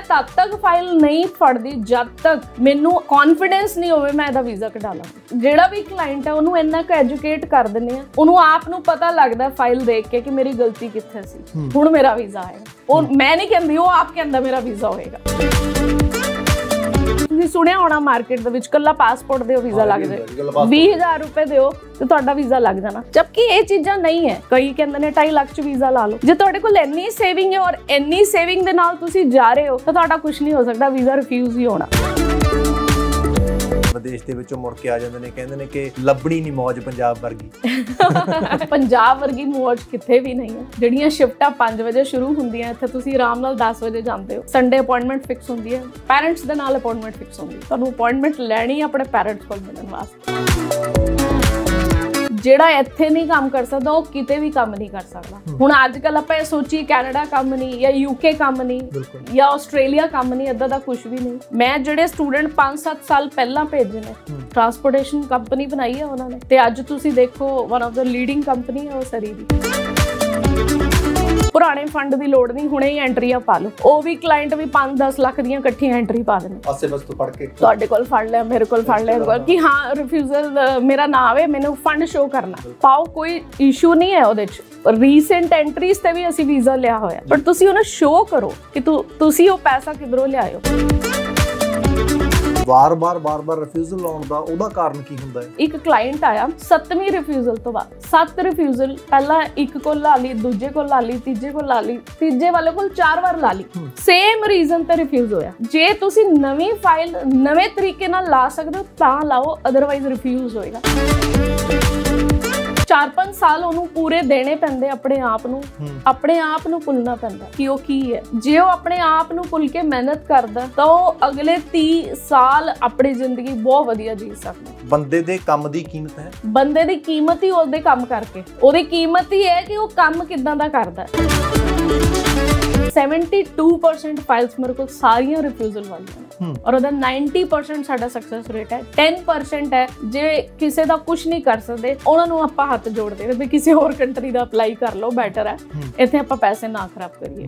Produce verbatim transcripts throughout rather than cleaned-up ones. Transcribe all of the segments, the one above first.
तद तक फाइल नहीं फड़दी जद तक मैनू कॉन्फिडेंस नहीं होवे मैं इहदा वीज़ा कढा लांगी। जिहड़ा भी क्लाइंट है उन्होंने इन्ना क एजुकेट कर दिंदे आ, उन्होंने आप नू पता लगदा फाइल देख के कि मेरी गलती कित्थे सी, हुण मेरा वीज़ा आएगा। और मैं नहीं कहंदी, वो आप कहंदा मेरा वीज़ा होएगा। तुसीं सुणिया होना मार्केट दे विच कल्ला पासपोर्ट दिओ वीज़ा लग जाए, बीस हज़ार रुपए दिओ ते तुहाडा वीज़ा लग जाना, जबकि ये चीज़ां नहीं है। कई कहंदे ने ढाई लाख च वीज़ा ला लो। जे तुहाडे कोल इन्नी सेविंग है और इन्नी सेविंग दे नाल तुसीं जा रहे हो तो तुहाडा कुछ नहीं हो सकदा, वीज़ा रिफ्यूज़ ही होना। विदेश ਦੇ ਵਿੱਚੋਂ ਮੁੜ ਕੇ ਆ ਜਾਂਦੇ ਨੇ, ਕਹਿੰਦੇ ਨੇ ਕਿ ਲੱਭਣੀ ਨਹੀਂ ਮੌਜ ਪੰਜਾਬ ਵਰਗੀ। ਪੰਜਾਬ ਵਰਗੀ ਮੌਜ ਕਿੱਥੇ ਵੀ ਨਹੀਂ ਹੈ। ਜਿਹੜੀਆਂ ਸ਼ਿਫਟਾਂ ਪੰਜ ਵਜੇ ਸ਼ੁਰੂ ਹੁੰਦੀਆਂ, ਇੱਥੇ ਤੁਸੀਂ ਆਰਾਮ ਨਾਲ ਦਸ ਵਜੇ ਜਾਂਦੇ ਹੋ। ਸੰਡੇ ਅਪਾਇੰਟਮੈਂਟ ਫਿਕਸ ਹੁੰਦੀ ਹੈ, ਪੈਰੈਂਟਸ ਦੇ ਨਾਲ ਅਪਾਇੰਟਮੈਂਟ ਫਿਕਸ ਹੁੰਦੀ ਹੈ। ਤੁਹਾਨੂੰ ਅਪਾਇੰਟਮੈਂਟ ਲੈਣੀ ਆਪਣੇ ਪੈਰੈਂਟਸ ਕੋਲ ਮਿਲਣ ਵਾਸਤੇ। ਜਿਹੜਾ ਇੱਥੇ ਨਹੀਂ ਕੰਮ ਕਰ ਸਕਦਾ ਉਹ ਕਿਤੇ ਵੀ ਕੰਮ ਨਹੀਂ ਕਰ ਸਕਦਾ। ਹੁਣ ਅੱਜ ਕੱਲ ਆਪਾਂ ਇਹ ਸੋਚੀ ਕੈਨੇਡਾ ਕੰਮ ਨਹੀਂ ਜਾਂ ਯੂਕੇ ਕੰਮ ਨਹੀਂ ਜਾਂ ਆਸਟ੍ਰੇਲੀਆ ਕੰਮ ਨਹੀਂ, ਏਦਾਂ ਦਾ ਕੁਝ ਵੀ ਨਹੀਂ। ਮੈਂ ਜਿਹੜੇ ਸਟੂਡੈਂਟ ਪੰਜ ਸੱਤ ਸਾਲ ਪਹਿਲਾਂ ਭੇਜੇ ਨੇ, ਟਰਾਂਸਪੋਰਟੇਸ਼ਨ ਕੰਪਨੀ ਬਣਾਈ ਹੈ ਉਹਨਾਂ ਨੇ, ਤੇ ਅੱਜ ਤੁਸੀਂ ਦੇਖੋ ਵਨ ਆਫ ਦਾ ਲੀਡਿੰਗ ਕੰਪਨੀ ਹੈ ਉਹ ਸਰੀ ਦੀ। ਪੁਰਾਣੇ ਫੰਡ ਦੀ ਲੋੜ ਨਹੀਂ, ਹੁਣੇ ਹੀ ਐਂਟਰੀਆਂ ਪਾ ਲਓ। ਉਹ ਵੀ ਕਲਾਇੰਟ ਵੀ ਪੰਜ ਦਸ ਲੱਖ ਦੀਆਂ ਇਕੱਠੀਆਂ ਐਂਟਰੀ ਪਾ ਦੇਣ, ਆਸੇ ਬਸ ਤੋਂ ਪੜ ਕੇ ਤੁਹਾਡੇ ਕੋਲ ਫੜ ਲਿਆ, ਮੇਰੇ ਕੋਲ ਫੜ ਲਿਆ ਕਿ ਹਾਂ ਰਿਫਿਊਜ਼ਲ ਮੇਰਾ ਨਾ ਆਵੇ, ਮੈਨੂੰ ਫੰਡ ਸ਼ੋ ਕਰਨਾ ਪਾਓ, ਕੋਈ ਇਸ਼ੂ ਨਹੀਂ ਹੈ ਉਹਦੇ ਚ। ਰੀਸੈਂਟ ਐਂਟਰੀਜ਼ ਤੇ ਵੀ ਅਸੀਂ ਵੀਜ਼ਾ ਲਿਆ ਹੋਇਆ, ਪਰ ਤੁਸੀਂ ਉਹਨੂੰ ਸ਼ੋ ਕਰੋ ਕਿ ਤੁਸੀਂ ਉਹ ਪੈਸਾ ਕਿਧਰੋਂ ਲਿਆਇਓ। ਵਾਰ-ਵਾਰ ਵਾਰ-ਵਾਰ ਰਿਫਿਊਜ਼ਲ ਲਾਉਣ ਦਾ ਉਹਦਾ ਕਾਰਨ ਕੀ ਹੁੰਦਾ ਹੈ? ਇੱਕ ਕਲਾਇੰਟ ਆਇਆ ਸੱਤਵੀਂ ਰਿਫਿਊਜ਼ਲ ਤੋਂ ਬਾਅਦ, ਸੱਤ ਰਿਫਿਊਜ਼ਲ ਪਹਿਲਾਂ ਇੱਕ ਕੋਲ ਲਾ ਲਈ, ਦੂਜੇ ਕੋਲ ਲਾ ਲਈ, ਤੀਜੇ ਕੋਲ ਲਾ ਲਈ, ਤੀਜੇ ਵਾਲੇ ਕੋਲ ਚਾਰ ਵਾਰ ਲਾ ਲਈ, ਸੇਮ ਰੀਜ਼ਨ ਤੇ ਰਿਫਿਊਜ਼ ਹੋਇਆ। ਜੇ ਤੁਸੀਂ ਨਵੀਂ ਫਾਈਲ ਨਵੇਂ ਤਰੀਕੇ ਨਾਲ ਲਾ ਸਕਦੇ ਹੋ ਤਾਂ ਲਾਓ, ਅਦਰਵਾਈਜ਼ ਰਿਫਿਊਜ਼ ਹੋਏਗਾ। ਚਾਰ ਪੰਜ ਸਾਲ ਉਹਨੂੰ ਪੂਰੇ ਦੇਣੇ ਪੈਂਦੇ ਆਪਣੇ ਆਪ ਨੂੰ, ਆਪਣੇ ਆਪ ਨੂੰ ਭੁੱਲਣਾ ਪੈਂਦਾ ਕਿ ਉਹ ਕੀ ਹੈ। ਜੇ ਉਹ ਆਪਣੇ ਆਪ ਨੂੰ ਭੁੱਲ ਕੇ ਮਿਹਨਤ ਕਰਦਾ ਤਾਂ ਉਹ ਅਗਲੇ ਤੀਹ ਸਾਲ ਆਪਣੀ ਜ਼ਿੰਦਗੀ ਬਹੁਤ ਵਧੀਆ ਜੀ ਸਕਦਾ। ਬੰਦੇ ਦੇ ਕੰਮ ਦੀ ਕੀਮਤ ਹੈ, ਬੰਦੇ ਦੀ ਕੀਮਤ ਹੀ ਉਹਦੇ ਕੰਮ ਕਰਕੇ, ਉਹਦੀ ਕੀਮਤ ਹੀ ਹੈ ਕਿ ਉਹ ਕੰਮ ਕਿੱਦਾਂ ਦਾ ਕਰਦਾ। बहत्तर परसेंट फाइल्स मेरे को सारियां रिफ्यूजल वाली हैं और ਉਹਦਾ नब्बे परसेंट ਸਾਡਾ ਸਕਸੈਸ ਰੇਟ ਹੈ। दस परसेंट ਹੈ ਜੇ ਕਿਸੇ ਦਾ ਕੁਝ ਨਹੀਂ ਕਰ ਸਕਦੇ ਉਹਨਾਂ ਨੂੰ ਆਪਾਂ ਹੱਥ ਜੋੜਦੇ ਹਾਂ ਵੀ ਕਿਸੇ ਹੋਰ ਕੰਟਰੀ ਦਾ ਅਪਲਾਈ ਕਰ ਲਓ, ਬੈਟਰ ਹੈ, ਇੱਥੇ ਆਪਾਂ ਪੈਸੇ ਨਾ ਖਰਾਬ ਕਰੀਏ।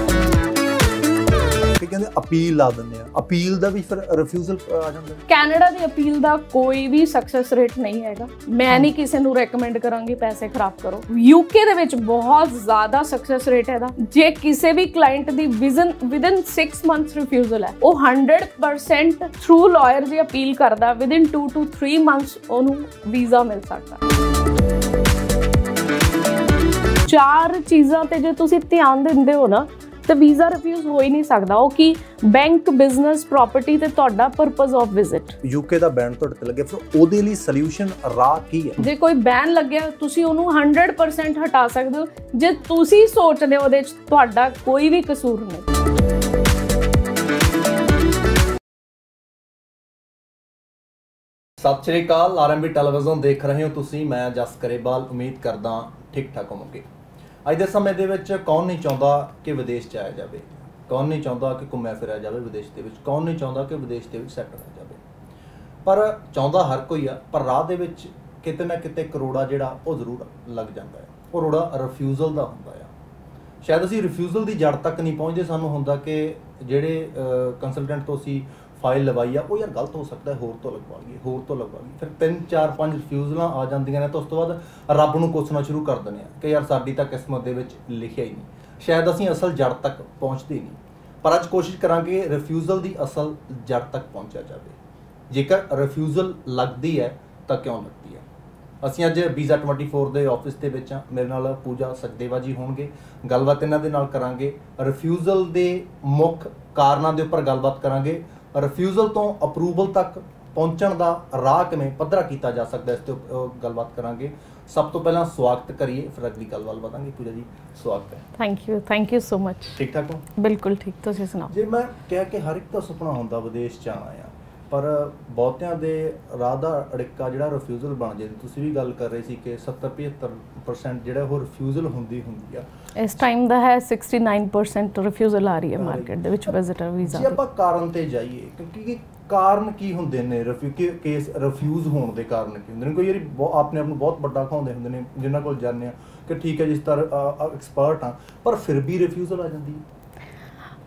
ਕਹਿੰਦੇ ਅਪੀਲ ਲਾ ਦਿੰਦੇ ਆ, ਅਪੀਲ ਦਾ ਵੀ ਫਿਰ ਰਿਫਿਊਜ਼ਲ ਆ ਜਾਂਦਾ। ਕੈਨੇਡਾ ਦੀ ਅਪੀਲ ਦਾ ਕੋਈ ਵੀ ਸਕਸੈਸ ਰੇਟ ਨਹੀਂ ਹੈਗਾ। ਮੈਂ ਨਹੀਂ ਕਿਸੇ ਨੂੰ ਰეკਮੈਂਡ ਕਰਾਂਗੀ ਪੈਸੇ ਖਰਾਬ ਕਰੋ। ਯੂਕੇ ਦੇ ਵਿੱਚ ਬਹੁਤ ਜ਼ਿਆਦਾ ਸਕਸੈਸ ਰੇਟ ਹੈ ਦਾ। ਜੇ ਕਿਸੇ ਵੀ ਕਲਾਇੰਟ ਦੀ ਵਿਜ਼ਨ ਵਿਦਿਨ ਛੇ ਮੰਥਸ ਰਿਫਿਊਜ਼ਲ ਹੈ, ਉਹ हंड्रेड परसेंट ਥਰੂ ਲਾਇਰ ਦੀ ਅਪੀਲ ਕਰਦਾ, within two two three months ਉਹਨੂੰ ਵੀਜ਼ਾ ਮਿਲ ਸਕਦਾ। ਚਾਰ ਚੀਜ਼ਾਂ ਤੇ ਜੇ ਤੁਸੀਂ ਧਿਆਨ ਦਿੰਦੇ ਹੋ ਨਾ तो वीज़ा रिफ्यूज़ हो ही नहीं सकता। वो कि बैंक, बिजनेस, प्रॉपर्टी ते तुहाडा पर्पस ऑफ विजिट। यूके दा बैन तुहाडे ते लगे, फिर ओहदे लई सॉल्यूशन राह की है? जे कोई बैन लग्या तुसी ओनू हंड्रेड परसेंट हटा सकदे हो। जे तुसी सोचदे हो ओहदे च तुहाडा कोई भी कसूर नहीं। सत श्री अकाल, आरएमबी टैलीविजन देख रहे हो तुसी, मैं जस करेबाल, उम्मीद करदा ठीक ठाक होवोगे। ਅੱਜ ਦੇ ਸਮੇਂ ਦੇ ਵਿੱਚ ਕੌਣ ਨਹੀਂ ਚਾਹੁੰਦਾ ਕਿ ਵਿਦੇਸ਼ 'ਚ ਆਇਆ ਜਾਵੇ, ਕੌਣ ਨਹੀਂ ਚਾਹੁੰਦਾ ਕਿ ਘੁੰਮਿਆ ਫਿਰਿਆ ਜਾਵੇ ਵਿਦੇਸ਼ ਦੇ ਵਿੱਚ, ਕੌਣ ਨਹੀਂ ਚਾਹੁੰਦਾ ਕਿ ਵਿਦੇਸ਼ ਦੇ ਵਿੱਚ ਸੈਟਲ ਹੋ ਜਾਵੇ। ਪਰ ਚਾਹੁੰਦਾ ਹਰ ਕੋਈ ਆ, ਪਰ ਰਾਹ ਦੇ ਵਿੱਚ ਕਿਤੇ ਨਾ ਕਿਤੇ ਕਰੋੜਾ ਜਿਹੜਾ ਉਹ ਜ਼ਰੂਰ ਲੱਗ ਜਾਂਦਾ ਹੈ। ਉਹ ਰੋੜਾ ਰਿਫਿਊਜ਼ਲ ਦਾ ਹੁੰਦਾ ਆ। ਸ਼ਾਇਦ ਅਸੀਂ ਰਿਫਿਊਜ਼ਲ ਦੀ ਜੜ ਤੱਕ ਨਹੀਂ ਪਹੁੰਚਦੇ, ਸਾਨੂੰ ਹੁੰਦਾ ਕਿ ਜਿਹੜੇ ਕੰਸਲਟੈਂਟ ਤੋਂ ਅਸੀਂ ਫਾਈਲ ਲਵਾਈ ਆ ਉਹ ਯਾਰ ਗਲਤ ਹੋ ਸਕਦਾ, ਹੋਰ ਤੋਂ ਲਗਵਾ ਲਈਏ, ਹੋਰ ਤੋਂ ਲਗਵਾ ਲਈਏ। ਫਿਰ ਤਿੰਨ ਚਾਰ ਪੰਜ ਰਿਫਿਊਜ਼ਲਾਂ ਆ ਜਾਂਦੀਆਂ ਨੇ ਤਾਂ ਉਸ ਤੋਂ ਬਾਅਦ ਰੱਬ ਨੂੰ ਕੋਸਣਾ ਸ਼ੁਰੂ ਕਰ ਦਿੰਦੇ ਆ ਕਿ ਯਾਰ ਸਾਡੀ ਤਾਂ ਕਿਸਮਤ ਦੇ ਵਿੱਚ ਲਿਖਿਆ ਹੀ ਨਹੀਂ। ਸ਼ਾਇਦ ਅਸੀਂ ਅਸਲ ਜੜ ਤੱਕ ਪਹੁੰਚਦੇ ਨਹੀਂ। ਪਰ ਅੱਜ ਕੋਸ਼ਿਸ਼ ਕਰਾਂਗੇ ਰਿਫਿਊਜ਼ਲ ਦੀ ਅਸਲ ਜੜ ਤੱਕ ਪਹੁੰਚਿਆ ਜਾਵੇ। ਜੇਕਰ ਰਿਫਿਊਜ਼ਲ ਲੱਗਦੀ ਹੈ ਤਾਂ ਕਿਉਂ ਲੱਗਦੀ ਹੈ। ਅਸੀਂ ਅੱਜ ਵੀਜ਼ਾ ਟਵੈਂਟੀ ਫੋਰ ਦੇ ਆਫਿਸ ਦੇ ਵਿੱਚ ਹਾਂ। ਮੇਰੇ ਨਾਲ ਪੂਜਾ ਸਚਦੇਵਾ ਜੀ ਹੋਣਗੇ, ਗੱਲਬਾਤ ਇਹਨਾਂ ਦੇ ਨਾਲ ਕਰਾਂਗੇ। ਰਿਫਿਊਜ਼ਲ ਦੇ ਮੁੱਖ ਕਾਰਨਾਂ ਦੇ ਉੱਪਰ ਗੱਲਬਾਤ ਕਰਾਂਗੇ। ਰਿਫਿਊਜ਼ਲ ਤੋਂ ਅਪਰੂਵਲ ਤੱਕ ਪਹੁੰਚਣ ਦਾ ਰਾਹ ਕਿਵੇਂ ਪੱਧਰਾ ਕੀਤਾ ਜਾ ਸਕਦਾ, ਇਸ ਤੇ ਗੱਲਬਾਤ ਕਰਾਂਗੇ। ਸਭ ਤੋਂ ਪਹਿਲਾਂ ਸਵਾਗਤ ਕਰੀਏ, ਫਿਰ ਅਗਲੀ ਗੱਲਬਾਤ ਵਧਾਂਗੇ। ਪੂਜਾ ਜੀ ਸਵਾਗਤ ਹੈ। Thank you thank you so much. ਠੀਕ ਠਾਕ ਹੋ? ਬਿਲਕੁਲ ਠੀਕ, ਤੁਸੀਂ ਸੁਣਾਓ? ਜੇ ਮੈਂ ਕਿਹਾ ਕਿ ਹਰ ਇੱਕ ਦਾ ਸੁਪਨਾ ਹੁੰਦਾ ਵਿਦੇਸ਼ 'ਚ ਆਉਣਾ ਆ, ਪਰ ਬਹੁਤਿਆਂ ਦੇ ਰਾਹ ਦਾ ਅੜਿੱਕਾ ਜਿਹੜਾ ਰਿਫਿਊਜ਼ਲ ਬਣ ਜਾਂਦੀ। ਤੁਸੀਂ ਵੀ ਗੱਲ ਕਰ ਰਹੇ ਸੀ ਕਿ ਸੱਤਰ ਪਝੱਤਰ ਪਰਸੈਂਟ ਜਿਹੜਾ ਉਹ ਰਿਫਿਊਜ਼ਲ ਹੁੰਦੀ ਹੁੰਦੀ ਆ। ਇਸ ਟਾਈਮ ਦਾ ਹੈ ਸਿਕਸਟੀ ਨਾਈਨ ਪਰਸੈਂਟ ਰਿਫਿਊਜ਼ਲ ਆ ਰਹੀ ਹੈ ਮਾਰਕੀਟ ਦੇ ਵਿੱਚ ਵਿਜ਼ਿਟਰ ਵੀਜ਼ਾ। ਜੇ ਆਪਾਂ ਕਾਰਨ ਤੇ ਜਾਈਏ, ਕਿਉਂਕਿ ਕਾਰਨ ਕੀ ਹੁੰਦੇ ਨੇ ਰਿਫਿਊ ਕੇਸ ਰਿਫਿਊਜ਼ ਹੋਣ ਦੇ ਕਾਰਨ ਕੀ ਹੁੰਦੇ ਨੇ? ਕੋਈ ਯਾਰੀ ਆਪਣੇ ਆਪ ਨੂੰ ਬਹੁਤ ਵੱਡਾ ਖਾਉਂਦੇ ਹੁੰਦੇ ਨੇ, ਜਿਨ੍ਹਾਂ ਕੋਲ ਜਾਂਦੇ ਆ ਕਿ ਠੀਕ ਹੈ ਜਿਸ ਤਰ੍ਹਾਂ ਐਕਸਪਰਟ ਆ, ਪਰ ਫਿਰ ਵੀ ਰਿਫਿਊਜ਼ਲ ਆ ਜਾਂਦੀ ਹੈ।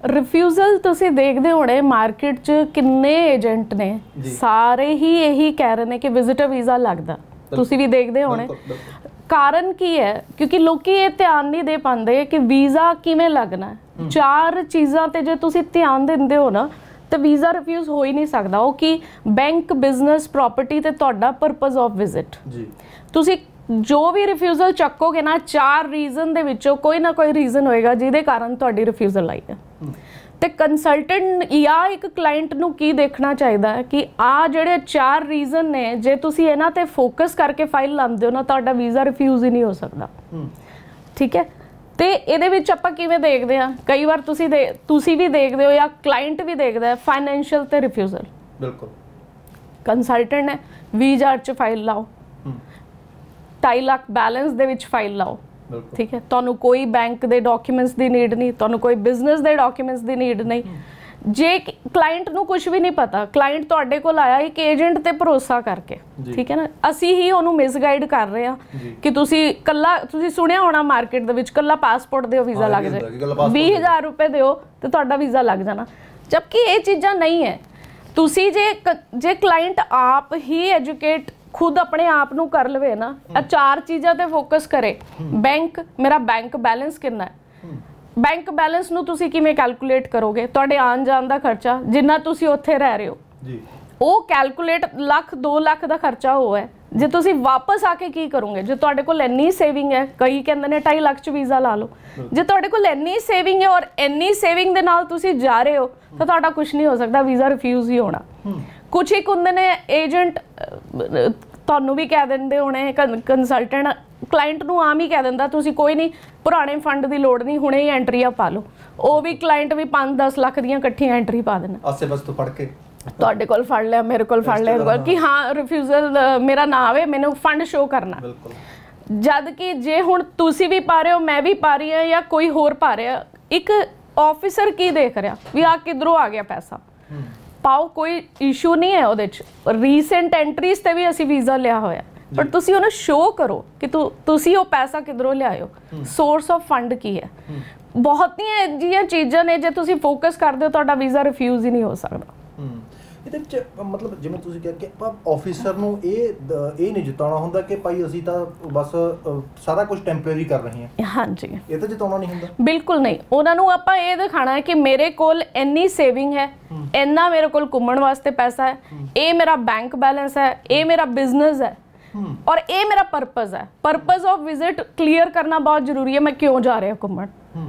ਰਿਫਿਊਜ਼ਲ ਤੁਸੀਂ ਦੇਖਦੇ ਹੋਣੇ ਮਾਰਕੀਟ 'ਚ ਕਿੰਨੇ ਏਜੰਟ ਨੇ, ਸਾਰੇ ਹੀ ਇਹੀ ਕਹਿ ਰਹੇ ਨੇ ਕਿ ਵਿਜ਼ਿਟਰ ਵੀਜ਼ਾ ਲੱਗਦਾ। ਤੁਸੀਂ ਵੀ ਦੇਖਦੇ ਹੋਣੇ। ਕਾਰਨ ਕੀ ਹੈ? ਕਿਉਂਕਿ ਲੋਕੀ ਇਹ ਧਿਆਨ ਨਹੀਂ ਦੇ ਪਾਉਂਦੇ ਕਿ ਵੀਜ਼ਾ ਕਿਵੇਂ ਲੱਗਣਾ ਹੈ। ਚਾਰ ਚੀਜ਼ਾਂ ਤੇ ਜੇ ਤੁਸੀਂ ਧਿਆਨ ਦਿੰਦੇ ਹੋ ਨਾ ਤਾਂ ਵੀਜ਼ਾ ਰਿਫਿਊਜ਼ ਹੋ ਹੀ ਨਹੀਂ ਸਕਦਾ। ਉਹ ਕੀ? ਬੈਂਕ, ਬਿਜ਼ਨਸ, ਪ੍ਰਾਪਰਟੀ ਤੇ ਤੁਹਾਡਾ ਪਰਪਸ ਆਫ ਵਿਜ਼ਿਟ। ਜੀ ਤੁਸੀਂ ਜੋ ਵੀ ਰਿਫਿਊਜ਼ਲ ਚੱਕੋਗੇ ਨਾ, ਚਾਰ ਰੀਜ਼ਨ ਦੇ ਵਿੱਚੋਂ ਕੋਈ ਨਾ ਕੋਈ ਰੀਜ਼ਨ ਹੋਏਗਾ ਜਿਹਦੇ ਕਾਰਨ ਤੁਹਾਡੀ ਰਿਫਿਊਜ਼ਲ ਆਈ ਹੈ। ਤੇ ਕੰਸਲਟੈਂਟ ਜਾਂ ਇੱਕ ਕਲਾਇੰਟ ਨੂੰ ਕੀ ਦੇਖਣਾ ਚਾਹੀਦਾ ਹੈ ਕਿ ਆ ਜਿਹੜੇ ਚਾਰ ਰੀਜ਼ਨ ਨੇ, ਜੇ ਤੁਸੀਂ ਇਹਨਾਂ ਤੇ ਫੋਕਸ ਕਰਕੇ ਫਾਈਲ ਲਾਉਂਦੇ ਹੋ ਨਾ, ਤੁਹਾਡਾ ਵੀਜ਼ਾ ਰਿਫਿਊਜ਼ ਹੀ ਨਹੀਂ ਹੋ ਸਕਦਾ। ਠੀਕ ਹੈ। ਤੇ ਇਹਦੇ ਵਿੱਚ ਆਪਾਂ ਕਿਵੇਂ ਦੇਖਦੇ ਹਾਂ? ਕਈ ਵਾਰ ਤੁਸੀਂ ਦੇ ਤੁਸੀਂ ਵੀ ਦੇਖਦੇ ਹੋ ਜਾਂ ਕਲਾਇੰਟ ਵੀ ਦੇਖਦਾ ਹੈ, ਫਾਈਨੈਂਸ਼ੀਅਲ ਤੇ ਰਿਫਿਊਜ਼ਲ। ਬਿਲਕੁਲ। ਕੰਸਲਟੈਂਟ ਨੇ ਵੀਹ ਹਜ਼ਾਰ 'ਚ ਫਾਈਲ ਲਾਓ, ਢਾਈ ਲੱਖ ਬੈਲੈਂਸ ਦੇ ਵਿੱਚ ਫਾਈਲ ਲਾਓ। ਠੀਕ ਹੈ। ਤੁਹਾਨੂੰ ਕੋਈ ਬੈਂਕ ਦੇ ਡਾਕੂਮੈਂਟਸ ਦੀ ਨੀਡ ਨਹੀਂ, ਤੁਹਾਨੂੰ ਕੋਈ ਬਿਜ਼ਨਸ ਦੇ ਡਾਕੂਮੈਂਟਸ ਦੀ ਨੀਡ ਨਹੀਂ। ਜੇ ਕਲਾਇੰਟ ਨੂੰ ਕੁਝ ਵੀ ਨਹੀਂ ਪਤਾ, ਕਲਾਇੰਟ ਤੁਹਾਡੇ ਕੋਲ ਆਇਆ ਇੱਕ ਏਜੰਟ ਤੇ ਭਰੋਸਾ ਕਰਕੇ, ਠੀਕ ਹੈ ਨਾ, ਅਸੀਂ ਹੀ ਉਹਨੂੰ ਮਿਸਗਾਈਡ ਕਰ ਰਹੇ ਹਾਂ ਕਿ ਤੁਸੀਂ ਕੱਲਾ, ਤੁਸੀਂ ਸੁਣਿਆ ਹੋਣਾ ਮਾਰਕੀਟ ਦੇ ਵਿੱਚ ਕੱਲਾ ਪਾਸਪੋਰਟ ਦਿਓ ਵੀਜ਼ਾ ਲੱਗ ਜਾਏ, ਵੀਹ ਹਜ਼ਾਰ ਰੁਪਏ ਦਿਓ ਤੇ ਤੁਹਾਡਾ ਵੀਜ਼ਾ ਲੱਗ ਜਾਣਾ। ਜਦਕਿ ਇਹ ਚੀਜ਼ਾਂ ਨਹੀਂ ਹੈ। ਤੁਸੀਂ ਜੇ ਜੇ ਕਲਾਇੰਟ ਆਪ ਹੀ ਐਜੂਕੇਟ खुद अपने आप ਨੂੰ कर लवे ना, चार चीज़ों ते फोकस करे। बैंक, मेरा बैंक बैलेंस कितना है, बैंक बैलेंस ਨੂੰ ਤੁਸੀਂ ਕਿਵੇਂ ਕੈਲਕੂਲੇਟ ਕਰੋਗੇ? ਤੁਹਾਡੇ ਆਉਣ ਜਾਣ ਦਾ ਖਰਚਾ ਜਿੰਨਾ ਤੁਸੀਂ ਉੱਥੇ ਰਹਿ ਰਹੇ ਹੋ ਜੀ, ਉਹ ਕੈਲਕੂਲੇਟ ਲੱਖ ਦੋ ਲੱਖ ਦਾ ਖਰਚਾ ਹੋ ਹੈ। ਜੇ ਤੁਸੀਂ ਵਾਪਸ ਆ ਕੇ ਕੀ ਕਰੋਗੇ? ਜੇ ਤੁਹਾਡੇ ਕੋਲ ਇੰਨੀ ਸੇਵਿੰਗ ਹੈ, ਕਈ ਕਹਿੰਦੇ ਨੇ ਢਾਈ ਲੱਖ 'ਚ ਵੀਜ਼ਾ ਲਾ ਲਓ, ਜੇ ਤੁਹਾਡੇ ਕੋਲ ਇੰਨੀ ਸੇਵਿੰਗ ਹੈ ਔਰ ਇੰਨੀ ਸੇਵਿੰਗ ਦੇ ਨਾਲ ਤੁਸੀਂ ਜਾ ਰਹੇ ਹੋ ਤਾਂ ਤੁਹਾਡਾ ਕੁਝ ਨਹੀਂ ਹੋ ਸਕਦਾ, ਵੀਜ਼ਾ ਰਿਫਿਊਜ਼ ਹੀ ਹੋਣਾ। ਕੁਛ ਇੱਕ ਹੁੰਦੇ ਨੇ ਏਜੰਟ, ਤੁਹਾਨੂੰ ਵੀ ਕਹਿ ਦਿੰਦੇ ਹੋਣੇ, ਕੰਸਲਟੈਂਟ ਕਲਾਇੰਟ ਨੂੰ ਆਮ ਹੀ ਕਹਿ ਦਿੰਦਾ ਤੁਸੀਂ ਕੋਈ ਨਹੀਂ, ਪੁਰਾਣੇ ਫੰਡ ਦੀ ਲੋੜ ਨਹੀਂ, ਹੁਣੇ ਹੀ ਐਂਟਰੀਆਂ ਪਾ ਲਓ। ਉਹ ਵੀ ਕਲਾਇੰਟ ਵੀ ਪੰਜ ਦਸ ਲੱਖ ਦੀਆਂ ਇਕੱਠੀਆਂ ਐਂਟਰੀ ਪਾ ਦੇਣਾ, ਆਸੇ ਬਸ ਤੋਂ ਪੜ ਕੇ ਤੁਹਾਡੇ ਕੋਲ ਫੜ ਲਿਆ, ਮੇਰੇ ਕੋਲ ਫੜ ਲਿਆ ਕਿ ਹਾਂ ਰਿਫਿਊਜ਼ਲ ਮੇਰਾ ਨਾ ਆਵੇ, ਮੈਨੂੰ ਫੰਡ ਸ਼ੋ ਕਰਨਾ। ਜਦ ਕਿ ਜੇ ਹੁਣ ਤੁਸੀਂ ਵੀ ਪਾ ਰਹੇ ਹੋ, ਮੈਂ ਵੀ ਪਾ ਰਹੀ ਹਾਂ ਜਾਂ ਕੋਈ ਹੋਰ ਪਾ ਰਿਹਾ, ਇੱਕ ਆਫਿਸਰ ਕੀ ਦੇਖ ਰਿਹਾ ਵੀ ਆ ਕਿੱਧਰੋਂ ਆ ਗਿਆ ਪੈਸਾ, ਪਾਓ, ਕੋਈ ਇਸ਼ੂ ਨਹੀਂ ਹੈ ਉਹਦੇ 'ਚ। ਰੀਸੈਂਟ ਐਂਟਰੀਜ਼ ਤੇ ਵੀ ਅਸੀਂ ਵੀਜ਼ਾ ਲਿਆ ਹੋਇਆ, ਪਰ ਤੁਸੀਂ ਉਹਨੂੰ ਸ਼ੋ ਕਰੋ ਕਿ ਤੁਸੀਂ ਉਹ ਪੈਸਾ ਕਿੱਧਰੋਂ ਲਿਆਇਓ, ਸੋਰਸ ਆਫ ਫੰਡ ਕੀ ਹੈ। ਬਹੁਤੀਆਂ ਅਜਿਹੀਆਂ ਚੀਜ਼ਾਂ ਨੇ ਜੇ ਤੁਸੀਂ ਫੋਕਸ ਕਰਦੇ ਹੋ ਤੁਹਾਡਾ ਵੀਜ਼ਾ ਰਿਫਿਊਜ਼ ਹੀ ਨਹੀਂ ਹੋ ਸਕਦਾ। ਇਹਦੇ ਵਿੱਚ ਮਤਲਬ ਜਿਵੇਂ ਤੁਸੀਂ ਕਿਹਾ ਕਿ ਆਪਾਂ ਆਫਿਸਰ ਨੂੰ ਇਹ ਇਹ ਨਹੀਂ ਜਿਤਾਉਣਾ ਹੁੰਦਾ ਕਿ ਭਾਈ ਅਸੀਂ ਤਾਂ ਬਸ ਸਾਰਾ ਕੁਝ ਟੈਂਪਰੇਰੀ ਕਰ ਰਹੇ ਹਾਂ। ਹਾਂਜੀ, ਇਹ ਤਾਂ ਜਿਤਾਉਣਾ ਨਹੀਂ ਹੁੰਦਾ, ਬਿਲਕੁਲ ਨਹੀਂ। ਉਹਨਾਂ ਨੂੰ ਆਪਾਂ ਇਹ ਦਿਖਾਣਾ ਹੈ ਕਿ ਮੇਰੇ ਕੋਲ ਇੰਨੀ ਸੇਵਿੰਗ ਹੈ, ਇੰਨਾ ਮੇਰੇ ਕੋਲ ਘੁੰਮਣ ਵਾਸਤੇ ਪੈਸਾ ਹੈ, ਇਹ ਮੇਰਾ ਬੈਂਕ ਬੈਲੈਂਸ ਹੈ, ਇਹ ਮੇਰਾ ਬਿਜ਼ਨਸ ਹੈ ਔਰ ਇਹ ਮੇਰਾ ਪਰਪਸ ਹੈ। ਪਰਪਸ ਆਫ ਵਿਜ਼ਿਟ ਕਲੀਅਰ ਕਰਨਾ ਬਹੁਤ ਜ਼ਰੂਰੀ ਹੈ। ਮੈਂ ਕਿਉਂ ਜਾ ਰਿਹਾ ਘੁੰਮਣ?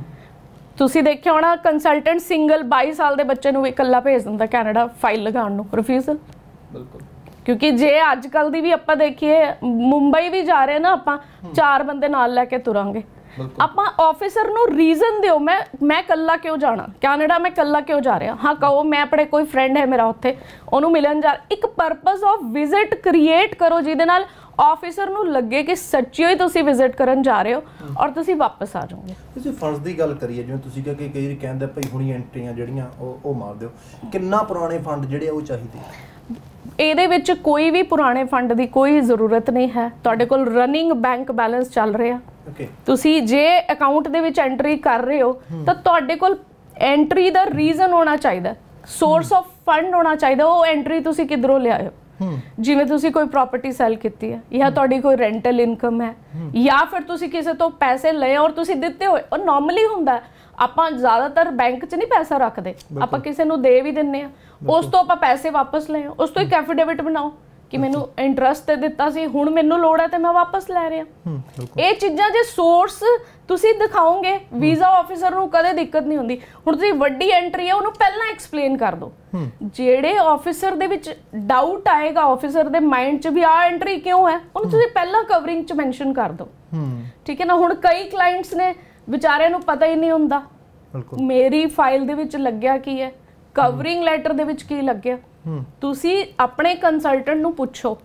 ਤੁਸੀਂ ਦੇਖਿਆ ਹੋਣਾ ਕੰਸਲਟੈਂਟ ਸਿੰਗਲ ਬਾਈ ਸਾਲ ਦੇ ਬੱਚੇ ਨੂੰ ਵੀ ਇਕੱਲਾ ਭੇਜ ਦਿੰਦਾ ਕੈਨੇਡਾ ਫਾਈਲ ਲਗਾਉਣ ਨੂੰ, ਰਿਫਿਊਜ਼ਲ। ਬਿਲਕੁਲ। ਕਿਉਂਕਿ ਜੇ ਅੱਜ ਕੱਲ ਦੀ ਵੀ ਆਪਾਂ ਦੇਖੀਏ, ਮੁੰਬਈ ਵੀ ਜਾ ਰਹੇ ਨਾ ਆਪਾਂ, ਚਾਰ ਬੰਦੇ ਨਾਲ ਲੈ ਕੇ ਤੁਰਾਂਗੇ। ਆਪਾਂ ਆਫਿਸਰ ਨੂੰ ਰੀਜ਼ਨ ਦਿਓ, ਮੈਂ ਮੈਂ ਇਕੱਲਾ ਕਿਉਂ ਜਾਣਾ ਕੈਨੇਡਾ, ਮੈਂ ਇਕੱਲਾ ਕਿਉਂ ਜਾ ਰਿਹਾ? ਹਾਂ ਕਹੋ ਮੈਂ ਆਪਣੇ ਕੋਈ ਫਰੈਂਡ ਹੈ ਮੇਰਾ ਉੱਥੇ, ਉਹਨੂੰ ਮਿਲਣ ਜਾ, ਇੱਕ ਪਰਪਸ ਆਫ ਵਿਜ਼ਿਟ ਕ੍ਰੀਏਟ ਕਰੋ ਜਿਹਦੇ ਨਾਲ ਆਫਿਸਰ ਨੂੰ ਲੱਗੇ ਕਿ ਸੱਚੀ ਹੀ ਤੁਸੀਂ ਵਿਜ਼ਿਟ ਕਰਨ ਜਾ ਰਹੇ ਹੋ ਔਰ ਤੁਸੀਂ ਵਾਪਸ ਆ ਜਾਓਗੇ। ਤੁਸੀਂ ਫੰਡਸ ਦੀ ਗੱਲ ਕਰੀਏ, ਜਿਵੇਂ ਤੁਸੀਂ ਕਿਹਾ ਕਿ ਕਈ ਵਾਰ ਕਹਿੰਦੇ ਭਾਈ ਹੁਣੀ ਐਂਟਰੀਆਂ ਜਿਹੜੀਆਂ ਉਹ ਉਹ ਮਾਰ ਦਿਓ, ਕਿੰਨਾ ਪੁਰਾਣੇ ਫੰਡ ਜਿਹੜੇ ਉਹ ਚਾਹੀਦੇ? ਇਹਦੇ ਵਿੱਚ ਕੋਈ ਵੀ ਪੁਰਾਣੇ ਫੰਡ ਦੀ ਕੋਈ ਜ਼ਰੂਰਤ ਨਹੀਂ ਹੈ। ਤੁਹਾਡੇ ਕੋਲ ਰਨਿੰਗ ਬੈਂਕ ਬੈਲੈਂਸ ਚੱਲ ਰਿਹਾ, ਤੁਸੀਂ ਜੇ ਅਕਾਊਂਟ ਦੇ ਵਿੱਚ ਐਂਟਰੀ ਕਰ ਰਹੇ ਹੋ ਤਾਂ ਤੁਹਾਡੇ ਕੋਲ ਐਂਟਰੀ ਦਾ ਰੀਜ਼ਨ ਹੋਣਾ ਚਾਹੀਦਾ, ਸੋਰਸ ਆਫ ਫੰਡ ਹੋਣਾ ਚਾਹੀਦਾ। ਉਹ ਐਂਟਰੀ ਤੁਸੀਂ ਕਿੱਧਰੋਂ ਲਿਆਏ ਹੋ? ਜਿਵੇਂ ਤੁਸੀਂ ਕੋਈ ਪ੍ਰਾਪਰਟੀ ਸੈਲ ਕੀਤੀ ਹੈ ਜਾਂ ਤੁਹਾਡੀ ਕੋਈ ਰੈਂਟਲ ਇਨਕਮ ਹੈ ਜਾਂ ਫਿਰ ਤੁਸੀਂ ਕਿਸੇ ਤੋਂ ਪੈਸੇ ਲਏ ਔਰ ਤੁਸੀਂ ਦਿੱਤੇ ਹੋਏ। ਔਰ ਨਾਰਮਲੀ ਹੁੰਦਾ ਆਪਾਂ ਜ਼ਿਆਦਾਤਰ ਬੈਂਕ 'ਚ ਨਹੀਂ ਪੈਸਾ ਰੱਖਦੇ, ਆਪਾਂ ਕਿਸੇ ਨੂੰ ਦੇ ਵੀ ਦਿੰਦੇ ਆ, ਉਸ ਤੋਂ ਆਪਾਂ ਪੈਸੇ ਵਾਪਸ ਲਏ, ਉਸ ਤੋਂ ਇੱਕ ਐਫੀਡੇਵਿਟ ਬਣਾਓ ਕਿ ਮੈਨੂੰ ਇੰਟਰਸਟ ਤੇ ਦਿੱਤਾ ਸੀ, ਹੁਣ ਮੈਨੂੰ ਲੋੜ ਹੈ ਤੇ ਮੈਂ ਵਾਪਸ ਲੈ ਰਿਹਾ। ਇਹ ਚੀਜ਼ਾਂ ਜੇ ਸੋਰਸ ਤੁਸੀਂ ਦਿਖਾਓਗੇ, ਵੀਜ਼ਾ ਆਫਿਸਰ ਨੂੰ ਕਦੇ ਦਿੱਕਤ ਨਹੀਂ ਹੁੰਦੀ। ਹੁਣ ਤੁਸੀਂ ਵੱਡੀ ਐਂਟਰੀ ਹੈ ਉਹਨੂੰ ਪਹਿਲਾਂ ਐਕਸਪਲੇਨ ਕਰ ਦਿਓ, ਜਿਹੜੇ ਆਫਿਸਰ ਦੇ ਵਿੱਚ ਡਾਊਟ ਆਏਗਾ, ਆਫਿਸਰ ਦੇ ਮਾਈਂਡ 'ਚ ਵੀ ਆਹ ਐਂਟਰੀ ਕਿਉਂ ਹੈ, ਉਹਨੂੰ ਤੁਸੀਂ ਪਹਿਲਾਂ ਕਵਰਿੰਗ 'ਚ ਮੈਂਸ਼ਨ ਕਰ ਦਿਓ। ਠੀਕ ਹੈ ਨਾ। ਹੁਣ ਕਈ ਕਲਾਇੰਟਸ ਨੇ ਵਿਚਾਰਿਆਂ ਨੂੰ ਪਤਾ ਹੀ ਨਹੀਂ ਹੁੰਦਾ ਮੇਰੀ ਫਾਈਲ ਦੇ ਵਿੱਚ ਲੱਗਿਆ ਕੀ ਹੈ, ਕਵਰਿੰਗ ਲੈਟਰ ਦੇ ਵਿੱਚ ਕੀ ਲੱਗਿਆ। ਤੁਸੀਂ ਆਪਣੇ ਕੰਸਲਟੈਂਟ ਨੂੰ ਪੁੱਛੋ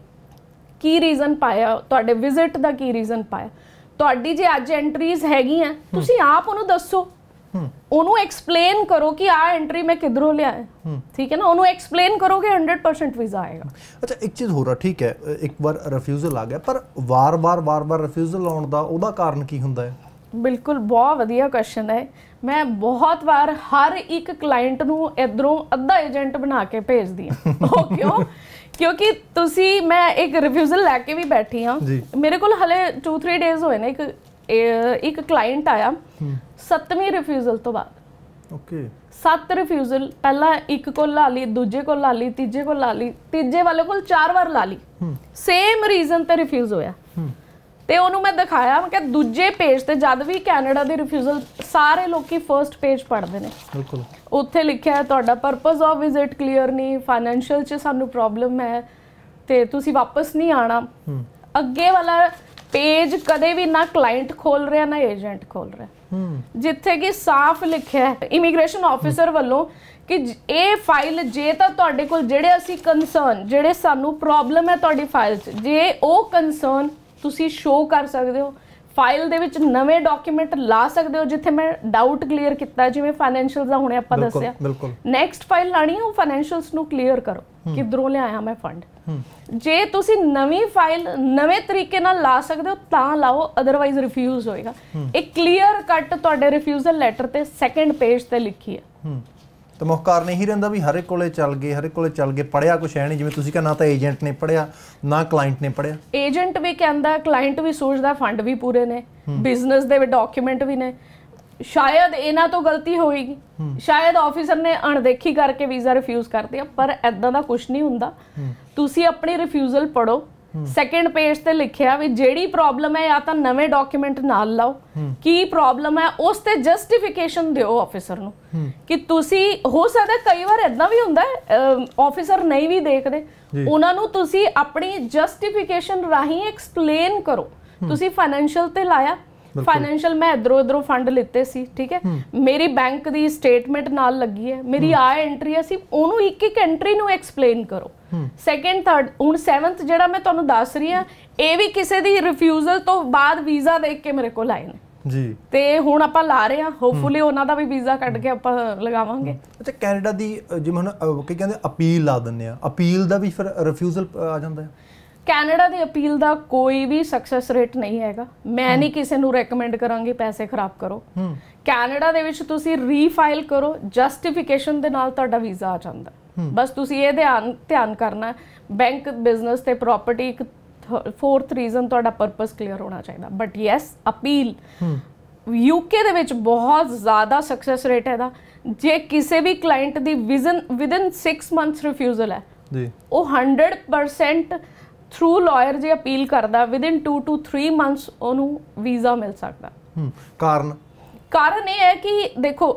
ਕੀ ਰੀਜ਼ਨ ਪਾਇਆ, ਤੁਹਾਡੇ ਵਿਜ਼ਿਟ ਦਾ ਕੀ ਰੀਜ਼ਨ ਪਾਇਆ। ਤੁਹਾਡੀ ਜੇ ਅੱਜ ਐਂਟਰੀਜ਼ ਹੈਗੀਆਂ ਤੁਸੀਂ ਆਪ ਉਹਨੂੰ ਦੱਸੋ, ਉਹਨੂੰ ਐਕਸਪਲੇਨ ਕਰੋ ਕਿ ਆਹ ਐਂਟਰੀ ਮੈਂ ਕਿੱਧਰੋਂ ਲਿਆਇਆ। ਠੀਕ ਹੈ ਨਾ, ਉਹਨੂੰ ਐਕਸਪਲੇਨ ਕਰੋਗੇ ਹੰਡਰਡ ਪਰਸੈਂਟ ਵੀਜ਼ਾ ਆਏਗਾ। ਅੱਛਾ, ਇੱਕ ਚੀਜ਼ ਹੋਰ ਆ, ਠੀਕ ਹੈ ਇੱਕ ਵਾਰ ਰਿਫਿਊਜ਼ਲ ਆ ਗਿਆ, ਪਰ ਵਾਰ-ਵਾਰ ਵਾਰ-ਵਾਰ ਰਿਫਿਊਜ਼ਲ ਆਉਣ ਦਾ ਉਹਦਾ ਕਾਰਨ ਕੀ ਹੁੰਦਾ ਹੈ? ਬਿਲਕੁਲ, ਬਹੁਤ ਵਧੀਆ ਕੁਐਸਚਨ ਹੈ। मैं बहुत बार हर एक क्लाइंट नू इधरों अद्धा एजेंट बना के भेजदी हां। ओ क्यों? क्योंकि तुसी मैं एक रिफ्यूजल लैके भी बैठी हाँ, मेरे को हले टू थ्री डेज होए ने, एक एक क्लाइंट आया सत्तवीं रिफ्यूजल तो बाद। ओके सत्त रिफ्यूजल, पहला एक को ला ली, दूजे को ला ली, तीजे को ला ली, तीजे वाले को चार बार ला ली, सेम रीजन ते रिफ्यूज होया। ਤੇ ਉਹਨੂੰ ਮੈਂ ਦਿਖਾਇਆ, ਮੈਂ ਕਿ ਦੂਜੇ ਪੇਜ ਤੇ ਜਦ ਵੀ ਕੈਨੇਡਾ ਦੀ ਰਿਫਿਊਜ਼ਲ ਸਾਰੇ ਲੋਕੀ ਫਰਸਟ ਪੇਜ ਪੜ੍ਹਦੇ ਨੇ, ਬਿਲਕੁਲ ਉੱਥੇ ਲਿਖਿਆ ਹੈ ਤੁਹਾਡਾ ਪਰਪਸ ਆਫ ਵਿਜ਼ਿਟ ਕਲੀਅਰ ਨਹੀਂ, ਫਾਈਨੈਂਸ਼ੀਅਲ 'ਚ ਸਾਨੂੰ ਪ੍ਰੋਬਲਮ ਹੈ ਤੇ ਤੁਸੀਂ ਵਾਪਸ ਨਹੀਂ ਆਣਾ। ਅੱਗੇ ਵਾਲਾ ਪੇਜ ਕਦੇ ਵੀ ਨਾ ਕਲਾਇੰਟ ਖੋਲ ਰਿਹਾ ਨਾ ਏਜੰਟ ਖੋਲ ਰਿਹਾ, ਜਿੱਥੇ ਕਿ ਸਾਫ਼ ਲਿਖਿਆ ਹੈ ਇਮੀਗ੍ਰੇਸ਼ਨ ਆਫਿਸਰ ਵੱਲੋਂ ਕਿ ਇਹ ਫਾਈਲ ਜੇ ਤਾਂ ਤੁਹਾਡੇ ਕੋਲ ਜਿਹੜੇ ਅਸੀਂ ਕੰਸਰਨ, ਜਿਹੜੇ ਸਾਨੂੰ ਪ੍ਰੋਬਲਮ ਹੈ ਤੁਹਾਡੀ ਫਾਈਲ 'ਚ, ਜੇ ਉਹ ਕੰਸਰਨ ਤੁਸੀਂ ਸ਼ੋ ਕਰ ਸਕਦੇ ਹੋ, ਫਾਈਲ ਦੇ ਵਿੱਚ ਨਵੇਂ ਡਾਕੂਮੈਂਟ ਲਾ ਸਕਦੇ ਹੋ। ਜਿੱਥੇ ਮੈਂ ਡਾਊਟ ਕਲੀਅਰ ਕੀਤਾ, ਜਿਵੇਂ ਫਾਈਨੈਂਸ਼ੀਅਲਸ ਦਾ ਹੁਣੇ ਆਪਾਂ ਦੱਸਿਆ, ਨੈਕਸਟ ਫਾਈਲ ਲਾਣੀ ਹੈ ਉਹ ਫਾਈਨੈਂਸ਼ੀਅਲਸ ਨੂੰ ਕਲੀਅਰ ਕਰੋ, ਕਿੱਧਰੋਂ ਲਿਆਇਆ ਮੈਂ ਫੰਡ। ਜੇ ਤੁਸੀਂ ਨਵੀਂ ਫਾਈਲ ਨਵੇਂ ਤਰੀਕੇ ਨਾਲ ਲਾ ਸਕਦੇ ਹੋ ਤਾਂ ਲਾਓ, ਅਦਰਵਾਈਜ਼ ਰਿਫਿਊਜ਼ ਹੋਏਗਾ। ਇਹ ਕਲੀਅਰ ਕੱਟ ਤੁਹਾਡੇ ਰਿਫਿਊਜ਼ਲ ਲੈਟਰ ਤੇ ਸੈਕੰਡ ਪੇਜ ਤੇ ਲਿਖੀ ਹੈ। तो मुख कारण यही रहिंदा भी हर एक कोले चल गए, हर एक कोले चल गए, पढ़िया कुछ है नहीं, जिवें तुसीं कहा ना तो एजेंट ने पढ़िया ना क्लाइंट ने पढ़िया। एजेंट भी कहंदा, क्लाइंट भी सोचदा, फंड भी पूरे ने, बिजनेस दे डॉक्यूमेंट भी ने, शायद इन्हां तो गलती होएगी, शायद ऑफिसर ने अणदेखी करके वीज़ा रिफ्यूज़ कर दिया, पर इदां दा कुछ नहीं हुंदा। तुसीं अपनी रिफ्यूज़ल पढ़ो, ਸੈਕੰਡ ਪੇਜ ਤੇ ਲਿਖਿਆ ਵੀ ਜਿਹੜੀ ਪ੍ਰੋਬਲਮ ਹੈ ਜਾਂ ਤਾਂ ਨਵੇਂ ਡਾਕੂਮੈਂਟ ਨਾਲ ਲਾਓ, ਕੀ ਪ੍ਰੋਬਲਮ ਹੈ ਉਸ ਤੇ ਜਸਟੀਫਿਕੇਸ਼ਨ ਦਿਓ ਆਫਿਸਰ ਨੂੰ ਕਿ ਤੁਸੀਂ, ਹੋ ਸਕਦਾ ਕਈ ਵਾਰ ਇਦਾਂ ਵੀ ਹੁੰਦਾ ਆਫਿਸਰ ਨਹੀਂ ਵੀ ਦੇਖਦੇ, ਉਹਨਾਂ ਨੂੰ ਤੁਸੀਂ ਆਪਣੀ ਜਸਟੀਫਿਕੇਸ਼ਨ ਰਾਹੀਂ ਐਕਸਪਲੇਨ ਕਰੋ। ਤੁਸੀਂ ਫਾਈਨੈਂਸ਼ੀਅਲ ਤੇ ਲਾਇਆ, ਫਾਈਨੈਂਸ਼ੀਅਲ ਮੈਂ ਇਧਰੋਂ ਇਧਰੋਂ ਫੰਡ ਲਿੱਤੇ ਸੀ, ਠੀਕ ਹੈ, ਮੇਰੀ ਬੈਂਕ ਦੀ ਸਟੇਟਮੈਂਟ ਨਾਲ ਲੱਗੀ ਹੈ, ਮੇਰੀ ਆਏ ਐਂਟਰੀ ਹੈ, ਸੀ ਉਹਨੂੰ ਇੱਕ ਇੱਕ ਐਂਟਰੀ ਨੂੰ ਐਕਸਪਲੇਨ ਕਰੋ। ਸੈਕੰਡ ਥਰਡ ਹੁਣ ਸੈਵਨਥ ਜਿਹੜਾ ਮੈਂ ਤੁਹਾਨੂੰ ਦੱਸ ਰਹੀ ਹਾਂ, ਇਹ ਵੀ ਕਿਸੇ ਦੀ ਰਿਫਿਊਜ਼ਲ ਤੋਂ ਬਾਅਦ ਵੀਜ਼ਾ ਦੇਖ ਕੇ ਮੇਰੇ ਕੋਲ ਆਏ ਨੇ ਜੀ, ਤੇ ਹੁਣ ਆਪਾਂ ਲਾ ਰਹੇ ਹਾਂ, ਹੋਪਫੁਲੀ ਉਹਨਾਂ ਦਾ ਵੀ ਵੀਜ਼ਾ ਕੱਢ ਕੇ ਆਪਾਂ ਲਗਾਵਾਂਗੇ। ਅੱਛਾ, ਕੈਨੇਡਾ ਦੀ ਜਿਵੇਂ ਹੁਣ ਕੀ ਕਹਿੰਦੇ ਅਪੀਲ ਲਾ ਦਿੰਦੇ ਆ, ਅਪੀਲ ਦਾ ਵੀ ਫਿਰ ਰਿਫਿਊਜ਼ਲ ਆ ਜਾਂਦਾ ਹੈ? ਕੈਨੇਡਾ ਦੀ ਅਪੀਲ ਦਾ ਕੋਈ ਵੀ ਸਕਸੈਸ ਰੇਟ ਨਹੀਂ ਹੈਗਾ। ਮੈਂ ਨਹੀਂ ਕਿਸੇ ਨੂੰ ਰეკਮੈਂਡ ਕਰਾਂਗੀ ਪੈਸੇ ਖਰਾਬ ਕਰੋ। ਕੈਨੇਡਾ ਦੇ ਵਿੱਚ ਤੁਸੀਂ ਰੀਫਾਈਲ ਕਰੋ, ਜਸਟੀਫਿਕੇਸ਼ਨ ਦੇ ਨਾਲ ਤੁਹਾਡਾ ਵੀਜ਼ਾ ਆ ਜਾਂਦਾ। ਬਸ ਤੁਸੀਂ ਇਹ ਧਿਆਨ ਧਿਆਨ ਕਰਨਾ, ਬੈਂਕ, ਬਿਜ਼ਨਸ ਤੇ ਪ੍ਰਾਪਰਟੀ, ਇੱਕ ਫੋਰਥ ਰੀਜ਼ਨ ਤੁਹਾਡਾ ਪਰਪਸ ਕਲੀਅਰ ਹੋਣਾ ਚਾਹੀਦਾ। ਬਟ ਯੈਸ, ਅਪੀਲ ਯੂਕੇ ਦੇ ਵਿੱਚ ਬਹੁਤ ਜ਼ਿਆਦਾ ਸਕਸੈਸ ਰੇਟ ਹੈ ਇਹਦਾ। ਜੇ ਕਿਸੇ ਵੀ ਕਲਾਇੰਟ ਦੀ vision within six months refusal ਹੈ ਜੀ, ਉਹ ਹੰਡਰਡ ਪਰਸੈਂਟ ਥਰੂ ਲਾਇਰ ਜੇ ਅਪੀਲ ਕਰਦਾ, within two two three months ਉਹਨੂੰ ਵੀਜ਼ਾ ਮਿਲ ਸਕਦਾ। ਕਾਰਨ ਕਾਰਨ ਇਹ ਹੈ ਕਿ ਦੇਖੋ,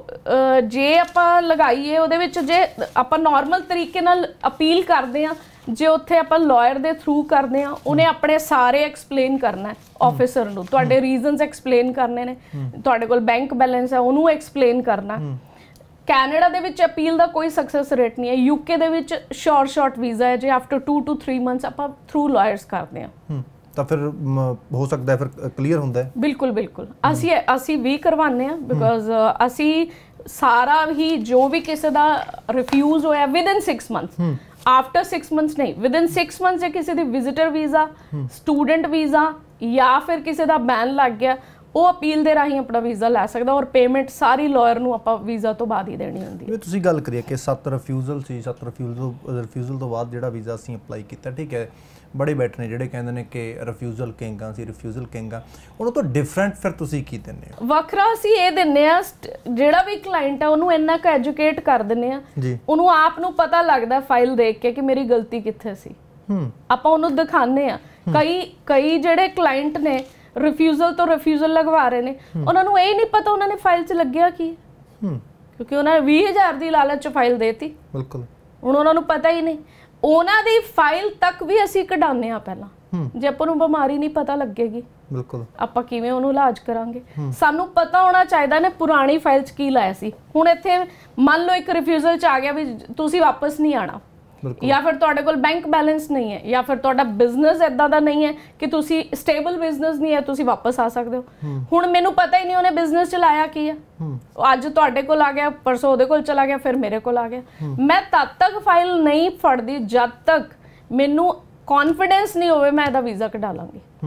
ਜੇ ਆਪਾਂ ਲਗਾਈਏ ਉਹਦੇ ਵਿੱਚ, ਜੇ ਆਪਾਂ ਨਾਰਮਲ ਤਰੀਕੇ ਨਾਲ ਅਪੀਲ ਕਰਦੇ ਹਾਂ, ਜੇ ਉੱਥੇ ਆਪਾਂ ਲਾਇਰ ਦੇ ਥਰੂ ਕਰਦੇ ਹਾਂ, ਉਹਨੇ ਆਪਣੇ ਸਾਰੇ ਐਕਸਪਲੇਨ ਕਰਨਾ ਆਫਿਸਰ ਨੂੰ, ਤੁਹਾਡੇ ਰੀਜ਼ਨਸ ਐਕਸਪਲੇਨ ਕਰਨੇ ਨੇ, ਤੁਹਾਡੇ ਕੋਲ ਬੈਂਕ ਬੈਲੈਂਸ ਹੈ ਉਹਨੂੰ ਐਕਸਪਲੇਨ ਕਰਨਾ। ਕੈਨੇਡਾ ਦੇ ਵਿੱਚ ਅਪੀਲ ਦਾ ਕੋਈ ਸਕਸੈਸ ਰੇਟ ਨਹੀਂ ਹੈ। ਯੂਕੇ ਦੇ ਵਿੱਚ ਸ਼ਾਰਟ ਸ਼ਾਰਟ ਵੀਜ਼ਾ ਹੈ, ਜੇ after two two three months ਆਪਾਂ ਥਰੂ ਲਾਇਰਸ ਕਰਦੇ ਹਾਂ ਤਾਂ ਫਿਰ ਹੋ ਸਕਦਾ ਹੈ ਫਿਰ ਕਲੀਅਰ ਹੁੰਦਾ ਹੈ। ਬਿਲਕੁਲ ਬਿਲਕੁਲ, ਅਸੀਂ ਅਸੀਂ ਵੀ ਕਰਵਾਉਂਦੇ ਹਾਂ, ਬਿਕੋਜ਼ ਅਸੀਂ ਸਾਰਾ ਹੀ ਜੋ ਵੀ ਕਿਸੇ ਦਾ ਰਿਫਿਊਜ਼ ਹੋਇਆ within six months, after six months ਨਹੀਂ, ਵਿਦਿਨ ਸਿਕਸ ਮੰਥਸ, ਜੇ ਕਿਸੇ ਦੀ ਵਿਜ਼ਿਟਰ ਵੀਜ਼ਾ, ਸਟੂਡੈਂਟ ਵੀਜ਼ਾ ਜਾਂ ਫਿਰ ਕਿਸੇ ਦਾ ਬੈਨ ਲੱਗ ਗਿਆ, ਉਹ ਅਪੀਲ ਦੇ ਰਾਹੀਂ ਆਪਣਾ ਵੀਜ਼ਾ ਲੈ ਸਕਦਾ, ਔਰ ਪੇਮੈਂਟ ਸਾਰੀ ਲਾਇਰ ਨੂੰ ਆਪਾਂ ਵੀਜ਼ਾ ਤੋਂ ਬਾਅਦ ਹੀ ਦੇਣੀ ਹੁੰਦੀ ਹੈ। ਤੁਸੀਂ ਗੱਲ ਕਰੀਏ ਕਿ ਸੱਤ ਰਿਫਿਊਜ਼ਲ ਸੀ, ਸੱਤ ਰਿਫਿਊਜ਼ਲ ਰਿਫਿਊਜ਼ਲ ਤੋਂ ਬਾਅਦ ਜਿਹੜਾ ਵੀਜ਼ਾ ਅਸੀਂ ਅਪਲਾਈ ਕੀਤਾ, ਠੀਕ ਹੈ, ਬੜੇ ਬੈਠੇ ਨੇ ਜਿਹੜੇ ਕਹਿੰਦੇ ਨੇ ਕਿ ਰਿਫਿਊਜ਼ਲ ਕਿੰਗਾਂ ਸੀ, ਰਿਫਿਊਜ਼ਲ ਕਿੰਗਾਂ, ਉਹਨਾਂ ਤੋਂ ਡਿਫਰੈਂਟ ਫਿਰ ਤੁਸੀਂ ਕੀ ਦਿੰਦੇ ਹੋ? ਵੱਖਰਾ ਅਸੀਂ ਇਹ ਦਿੰਦੇ ਆ, ਜਿਹੜਾ ਵੀ ਕਲਾਇੰਟ ਹੈ ਉਹਨੂੰ ਇੰਨਾ ਕੁ ਐਜੂਕੇਟ ਕਰ ਦਿੰਦੇ ਆ, ਉਹਨੂੰ ਆਪ ਨੂੰ ਪਤਾ ਲੱਗਦਾ ਫਾਈਲ ਦੇਖ ਕੇ ਕਿ ਮੇਰੀ ਗਲਤੀ ਕਿੱਥੇ ਸੀ, ਆਪਾਂ ਉਹਨੂੰ ਦਿਖਾਉਂਦੇ ਆ। ਕਈ ਕਈ ਜਿਹੜੇ ਕਲਾਇੰਟ ਨੇ ਰਿਫਿਊਜ਼ਲ ਤੋਂ ਰਿਫਿਊਜ਼ਲ ਲਗਵਾ ਰਹੇ ਨੇ, ਉਹਨਾਂ ਨੂੰ ਇਹ ਨਹੀਂ ਪਤਾ ਉਹਨਾਂ ਨੇ ਫਾਈਲ 'ਚ ਲੱਗਿਆ ਕੀ, ਕਿਉਂਕਿ ਉਹਨਾਂ ਨੇ ਵੀਹ ਹਜ਼ਾਰ ਦੀ ਲਾਲਚ 'ਚ ਫਾਈਲ ਦੇਤੀ, ਬਿਲਕੁਲ ਹੁਣ ਉਹਨਾਂ ਨੂੰ ਪਤਾ ਹੀ ਨਹੀਂ। ਉਹਨਾਂ ਦੀ ਫਾਈਲ ਤੱਕ ਵੀ ਅਸੀਂ ਕਢਾਉਂਦੇ ਆ ਪਹਿਲਾਂ, ਜੇ ਆਪਾਂ ਨੂੰ ਬਿਮਾਰੀ ਨਹੀਂ ਪਤਾ ਲੱਗੇਗੀ, ਬਿਲਕੁਲ ਆਪਾਂ ਕਿਵੇਂ ਉਹਨੂੰ ਇਲਾਜ ਕਰਾਂਗੇ? ਸਾਨੂੰ ਪਤਾ ਹੋਣਾ ਚਾਹੀਦਾ ਨੇ ਪੁਰਾਣੀ ਫਾਈਲ 'ਚ ਕੀ ਲਾਇਆ ਸੀ। ਹੁਣ ਇੱਥੇ ਮੰਨ ਲਓ ਇੱਕ ਰਿਫਿਊਜ਼ਲ 'ਚ ਆ ਗਿਆ ਵੀ ਤੁਸੀਂ ਵਾਪਸ ਨਹੀਂ ਆਣਾ, ਜਾਂ ਫਿਰ ਤੁਹਾਡੇ ਕੋਲ ਬੈਂਕ ਬੈਲੈਂਸ ਨਹੀਂ ਹੈ, ਜਾਂ ਫਿਰ ਤੁਹਾਡਾ ਬਿਜ਼ਨਸ ਇਦਾਂ ਦਾ ਨਹੀਂ ਹੈ ਕਿ ਤੁਸੀਂ ਸਟੇਬਲ ਬਿਜ਼ਨਸ ਨਹੀਂ ਹੈ, ਤੁਸੀਂ ਵਾਪਸ ਆ ਸਕਦੇ ਹੋ। ਹੁਣ ਮੈਨੂੰ ਪਤਾ ਹੀ ਨਹੀਂ ਉਹਨੇ ਬਿਜ਼ਨਸ ਚਲਾਇਆ ਕੀ ਹੈ, ਅੱਜ ਤੁਹਾਡੇ ਕੋਲ ਆ ਗਿਆ, ਪਰਸੋਂ ਉਹਦੇ ਕੋਲ ਚਲਾ ਗਿਆ, ਫਿਰ ਮੇਰੇ ਕੋਲ ਆ ਗਿਆ। ਮੈਂ ਤਦ ਤੱਕ ਫਾਈਲ ਨਹੀਂ ਫੜਦੀ ਜਦ ਤੱਕ ਮੈਨੂੰ ਕੌਨਫੀਡੈਂਸ ਨਹੀਂ ਹੋਵੇ ਮੈਂ ਇਹਦਾ ਵੀਜ਼ਾ ਕਢਾ ਲਾਂਗੀ।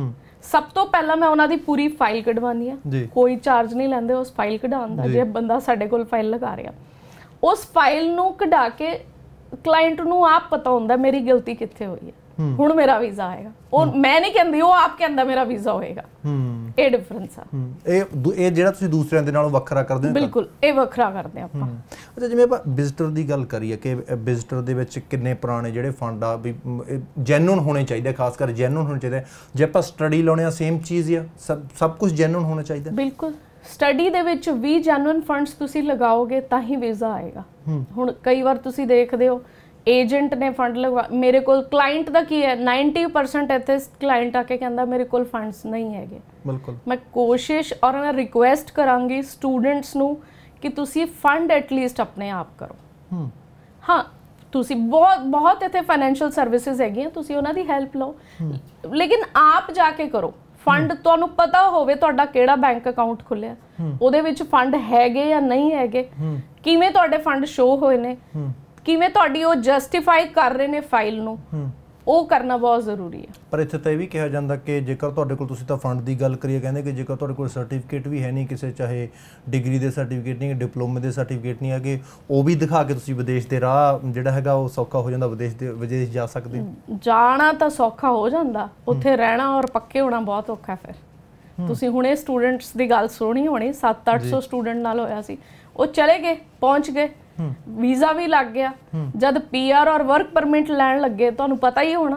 ਸਭ ਤੋਂ ਪਹਿਲਾਂ ਮੈਂ ਉਹਨਾਂ ਦੀ ਪੂਰੀ ਫਾਈਲ ਕਢਵਾਉਣੀ ਆ, ਕੋਈ ਚਾਰਜ ਨਹੀਂ ਲੈਂਦੇ ਉਸ ਫਾਈਲ ਕਢਾਉਣ ਦਾ। ਜੇ ਬੰਦਾ ਸਾਡੇ ਕੋਲ ਫਾਈਲ ਲਗਾ ਰਿਹਾ, ਉਸ ਫਾਈਲ ਨੂੰ ਕਢਾ ਕੇ ਕਲਾਇੰਟ ਨੂੰ ਆਪ ਪਤਾ ਹੁੰਦਾ ਮੇਰੀ ਗਲਤੀ ਕਿੱਥੇ ਹੋਈ ਹੈ, ਹੁਣ ਮੇਰਾ ਵੀਜ਼ਾ ਆਏਗਾ। ਉਹ ਮੈਂ ਨਹੀਂ ਕਹਿੰਦੀ, ਉਹ ਆਪ ਕਹਿੰਦਾ ਮੇਰਾ ਵੀਜ਼ਾ ਹੋਏਗਾ। ਇਹ ਡਿਫਰੈਂਸ ਆ। ਇਹ ਇਹ ਜਿਹੜਾ ਤੁਸੀਂ ਦੂਸਰਿਆਂ ਦੇ ਨਾਲੋਂ ਵੱਖਰਾ ਕਰਦੇ ਹੋ? ਬਿਲਕੁਲ, ਇਹ ਵੱਖਰਾ ਕਰਦੇ ਆਪਾਂ। ਅੱਛਾ, ਜਿਵੇਂ ਆਪਾਂ ਵਿਜ਼ਿਟਰ ਦੀ ਗੱਲ ਕਰੀਏ ਕਿ ਵਿਜ਼ਿਟਰ ਦੇ ਵਿੱਚ ਕਿੰਨੇ ਪੁਰਾਣੇ ਜਿਹੜੇ ਫੰਡ ਆ ਵੀ ਜੈਨੂਨ ਹੋਣੇ ਚਾਹੀਦੇ, ਖਾਸ ਕਰ ਜੈਨੂਨ ਹੋਣੇ ਚਾਹੀਦੇ। ਜੇ ਆਪਾਂ ਸਟੱਡੀ ਲਾਉਣੇ ਆ ਸੇਮ ਚੀਜ਼ ਆ, ਸਭ ਸਭ ਕੁਝ ਜੈਨੂਨ ਹੋਣਾ ਚਾਹੀਦਾ? ਬਿਲਕੁਲ, ਸਟੱਡੀ ਦੇ ਵਿੱਚ ਵੀ ਜੈਨੂਨ ਫੰਡਸ ਤੁਸੀਂ ਲਗਾਓਗੇ ਤਾਂ ਹੀ ਵੀਜ਼ਾ ਆਏਗਾ। ਹੁਣ ਕਈ ਵਾਰ ਤੁਸੀਂ ਦੇਖਦੇ ਹੋ ਏਜੰਟ ਨੇ ਫੰਡ ਲਗਵਾ, ਮੇਰੇ ਕੋਲ ਕਲਾਇੰਟ ਦਾ ਕੀ ਹੈ ਨਾਈਂਟੀ ਪਰਸੈਂਟ ਇੱਥੇ ਕਲਾਇੰਟ ਆ ਕੇ ਕਹਿੰਦਾ ਮੇਰੇ ਕੋਲ ਫੰਡਸ ਨਹੀਂ ਹੈਗੇ। ਬਿਲਕੁਲ, ਮੈਂ ਕੋਸ਼ਿਸ਼ ਔਰ ਮੈਂ ਰਿਕੁਐਸਟ ਕਰਾਂਗੀ ਸਟੂਡੈਂਟਸ ਨੂੰ ਕਿ ਤੁਸੀਂ ਫੰਡ ਐਟਲੀਸਟ ਆਪਣੇ ਆਪ ਕਰੋ। ਹਾਂ, ਤੁਸੀਂ ਬਹੁਤ ਬਹੁਤ ਇੱਥੇ ਫਾਈਨੈਂਸ਼ੀਅਲ ਸਰਵਿਸਿਜ਼ ਹੈਗੀਆਂ, ਤੁਸੀਂ ਉਹਨਾਂ ਦੀ ਹੈਲਪ ਲਓ, ਲੇਕਿਨ ਆਪ ਜਾ ਕੇ ਕਰੋ। ਫੰਡ ਤੁਹਾਨੂੰ ਪਤਾ ਹੋਵੇ ਤੁਹਾਡਾ ਕਿਹੜਾ ਬੈਂਕ ਅਕਾਊਂਟ ਖੁੱਲਿਆ, ਉਹਦੇ ਵਿੱਚ ਫੰਡ ਹੈਗੇ ਜਾਂ ਨਹੀਂ ਹੈਗੇ, ਕਿਵੇਂ ਤੁਹਾਡੇ ਫੰਡ ਸ਼ੋ ਹੋਏ ਨੇ, ਕਿਵੇਂ ਤੁਹਾਡੀ ਉਹ ਜਸਟੀਫਾਈ ਕਰ ਰਹੇ ਨੇ ਫਾਈਲ ਨੂੰ, ਉਹ ਕਰਨਾ ਬਹੁਤ ਜ਼ਰੂਰੀ ਹੈ। ਪਰ ਇੱਥੇ ਤਾਂ ਇਹ ਵੀ ਕਿਹਾ ਜਾਂਦਾ ਕਿ ਜੇਕਰ ਤੁਹਾਡੇ ਕੋਲ, ਤੁਸੀਂ ਤਾਂ ਫੰਡ ਦੀ ਗੱਲ ਕਰੀਏ, ਕਹਿੰਦੇ ਕਿ ਜੇਕਰ ਤੁਹਾਡੇ ਕੋਲ ਸਰਟੀਫਿਕੇਟ ਵੀ ਹੈ ਨਹੀਂ ਕਿਸੇ, ਚਾਹੇ ਡਿਗਰੀ ਦੇ ਸਰਟੀਫਿਕੇਟ ਨਹੀਂ, ਡਿਪਲੋਮੇ ਦੇ ਸਰਟੀਫਿਕੇਟ ਨਹੀਂ ਹੈਗੇ, ਉਹ ਵੀ ਦਿਖਾ ਕੇ ਤੁਸੀਂ ਵਿਦੇਸ਼ ਦੇ ਰਾਹ ਜਿਹੜਾ ਹੈਗਾ ਉਹ ਸੌਖਾ ਹੋ ਜਾਂਦਾ, ਵਿਦੇਸ਼ ਦੇ ਵਿਦੇਸ਼ ਜਾ ਸਕਦੇ ਹੋ। ਜਾਣਾ ਤਾਂ ਸੌਖਾ ਹੋ ਜਾਂਦਾ, ਉੱਥੇ ਰਹਿਣਾ ਔਰ ਪੱਕੇ ਹੋਣਾ ਬਹੁਤ ਔਖਾ। ਫਿਰ ਤੁਸੀਂ ਹੁਣੇ ਸਟੂਡੈਂਟਸ ਦੀ ਗੱਲ ਸੁਣੀ ਹੋਣੀ, ਸੱਤ ਅੱਠ ਸੌ ਸਟੂਡੈਂਟ ਨਾਲ ਹੋਇਆ ਸੀ, ਉਹ ਚਲੇ ਗਏ, ਪਹੁੰਚ ਗਏ, ਵੀਜ਼ਾ ਵੀ ਲੱਗ ਗਿਆ, ਜਦ ਪੀਆਰ ਔਰ ਵਰਕ ਪਰਮਿਟ ਲੈਣ ਲੱਗੇ ਤੁਹਾਨੂੰ ਪਤਾ ਹੀ ਹੋਣਾ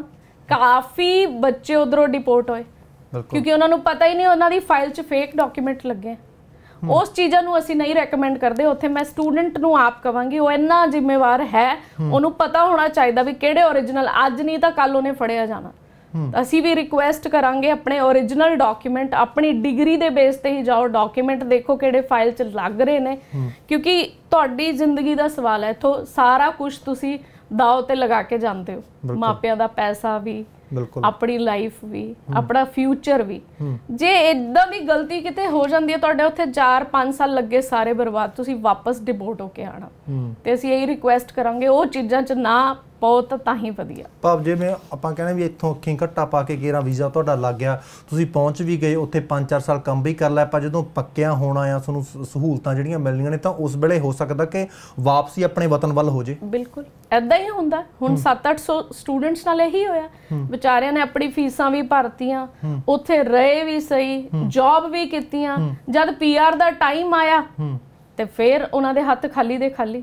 ਕਾਫੀ ਬੱਚੇ ਉਧਰੋਂ ਡਿਪੋਰਟ ਹੋਏ, ਕਿਉਂਕਿ ਉਹਨਾਂ ਨੂੰ ਪਤਾ ਹੀ ਨਹੀਂ ਉਹਨਾਂ ਦੀ ਫਾਈਲ 'ਚ ਫੇਕ ਡਾਕੂਮੈਂਟ ਲੱਗੇ। ਉਸ ਚੀਜ਼ਾਂ ਨੂੰ ਅਸੀਂ ਨਹੀਂ ਰეკਮੈਂਡ ਕਰਦੇ। ਉੱਥੇ ਮੈਂ ਸਟੂਡੈਂਟ ਨੂੰ ਆਪ ਕਵਾਂਗੀ, ਉਹ ਇੰਨਾ ਜ਼ਿੰਮੇਵਾਰ ਹੈ, ਉਹਨੂੰ ਪਤਾ ਹੋਣਾ ਚਾਹੀਦਾ ਵੀ ਕਿਹੜੇ ਓਰੀਜਨਲ, ਅੱਜ ਨਹੀਂ ਤਾਂ ਕੱਲ ਉਹਨੇ ਫੜਿਆ ਜਾਣਾ। ਅਸੀਂ ਵੀ ਰਿਕੁਐਸਟ ਕਰਾਂਗੇ ਆਪਣੇ ਓਰੀਜਨਲ ਡਾਕੂਮੈਂਟ, ਆਪਣੀ ਡਿਗਰੀ ਦੇ ਬੇਸ ਤੇ ਹੀ ਜਾਓ, ਡਾਕੂਮੈਂਟ ਦੇਖੋ ਕਿਹੜੇ ਫਾਈਲ 'ਚ ਲੱਗ ਰਹੇ ਨੇ, ਕਿਉਂਕਿ ਤੁਹਾਡੀ ਜ਼ਿੰਦਗੀ ਦਾ ਸਵਾਲ ਹੈ। ਇੱਥੋਂ ਸਾਰਾ ਕੁਝ ਤੁਸੀਂ ਦਾਅ ਤੇ ਲਗਾ ਕੇ ਜਾਂਦੇ ਹੋ, ਮਾਪਿਆਂ ਦਾ ਪੈਸਾ ਵੀ, ਆਪਣੀ ਲਾਈਫ ਵੀ, ਆਪਣਾ ਫਿਊਚਰ ਵੀ। ਜੇ ਇਦਾਂ ਦੀ ਗਲਤੀ ਕਿਤੇ ਹੋ ਜਾਂਦੀ ਹੈ, ਤੁਹਾਡੇ ਉੱਥੇ ਚਾਰ ਪੰਜ ਸਾਲ ਲੱਗੇ ਸਾਰੇ ਬਰਬਾਦ, ਤੁਸੀਂ ਵਾਪਸ ਡਿਪੋਰਟ ਹੋ ਕੇ ਆਣਾ। ਤੇ ਅਸੀਂ ਇਹੀ ਰਿਕੁਐਸਟ ਕਰਾਂਗੇ ਉਹ ਚੀਜ਼ਾਂ 'ਚ ਨਾ ਬਹੁਤ ਤਾਂ ਹੀ ਵਧੀਆ। ਭਾਵ ਜਿਵੇਂ ਆਪਾਂ ਕਹਿੰਦੇ ਵੀ ਇੱਥੋਂ ਅੱਖੀਂ ਘੱਟਾ ਪਾ ਕੇ ਗੇਰਾ ਵੀਜ਼ਾ ਤੁਹਾਡਾ ਲੱਗ ਗਿਆ, ਤੁਸੀਂ ਪਹੁੰਚ ਵੀ ਗਏ, ਉੱਥੇ ਪੰਜ ਚਾਰ ਸਾਲ ਕੰਮ ਵੀ ਕਰ ਲਿਆ, ਪਰ ਜਦੋਂ ਪੱਕਿਆ ਹੋਣਾ ਆ, ਤੁਹਾਨੂੰ ਸਹੂਲਤਾਂ ਜਿਹੜੀਆਂ ਮਿਲਣੀਆਂ ਨੇ, ਤਾਂ ਉਸ ਵੇਲੇ ਹੋ ਸਕਦਾ ਕਿ ਵਾਪਸੀ ਆਪਣੇ ਵਤਨ ਵੱਲ ਹੋ ਜੇ। ਬਿਲਕੁਲ ਏਦਾਂ ਹੀ ਹੁੰਦਾ। ਹੁਣ ਸੱਤ ਅੱਠ ਸੌ ਸਟੂਡੈਂਟਸ ਨਾਲ ਇਹੀ ਹੋਇਆ, ਵਿਚਾਰਿਆਂ ਨੇ ਆਪਣੀ ਫੀਸਾਂ ਵੀ ਭਰਤੀਆਂ, ਉੱਥੇ ਰਹੇ ਵੀ ਸਹੀ, ਜੌਬ ਵੀ ਕੀਤੀਆਂ, ਜਦ ਪੀਆਰ ਦਾ ਟਾਈਮ ਆਇਆ ਤੇ ਫਿਰ ਉਹਨਾਂ ਦੇ ਹੱਥ ਖਾਲੀ ਦੇ ਖਾਲੀ,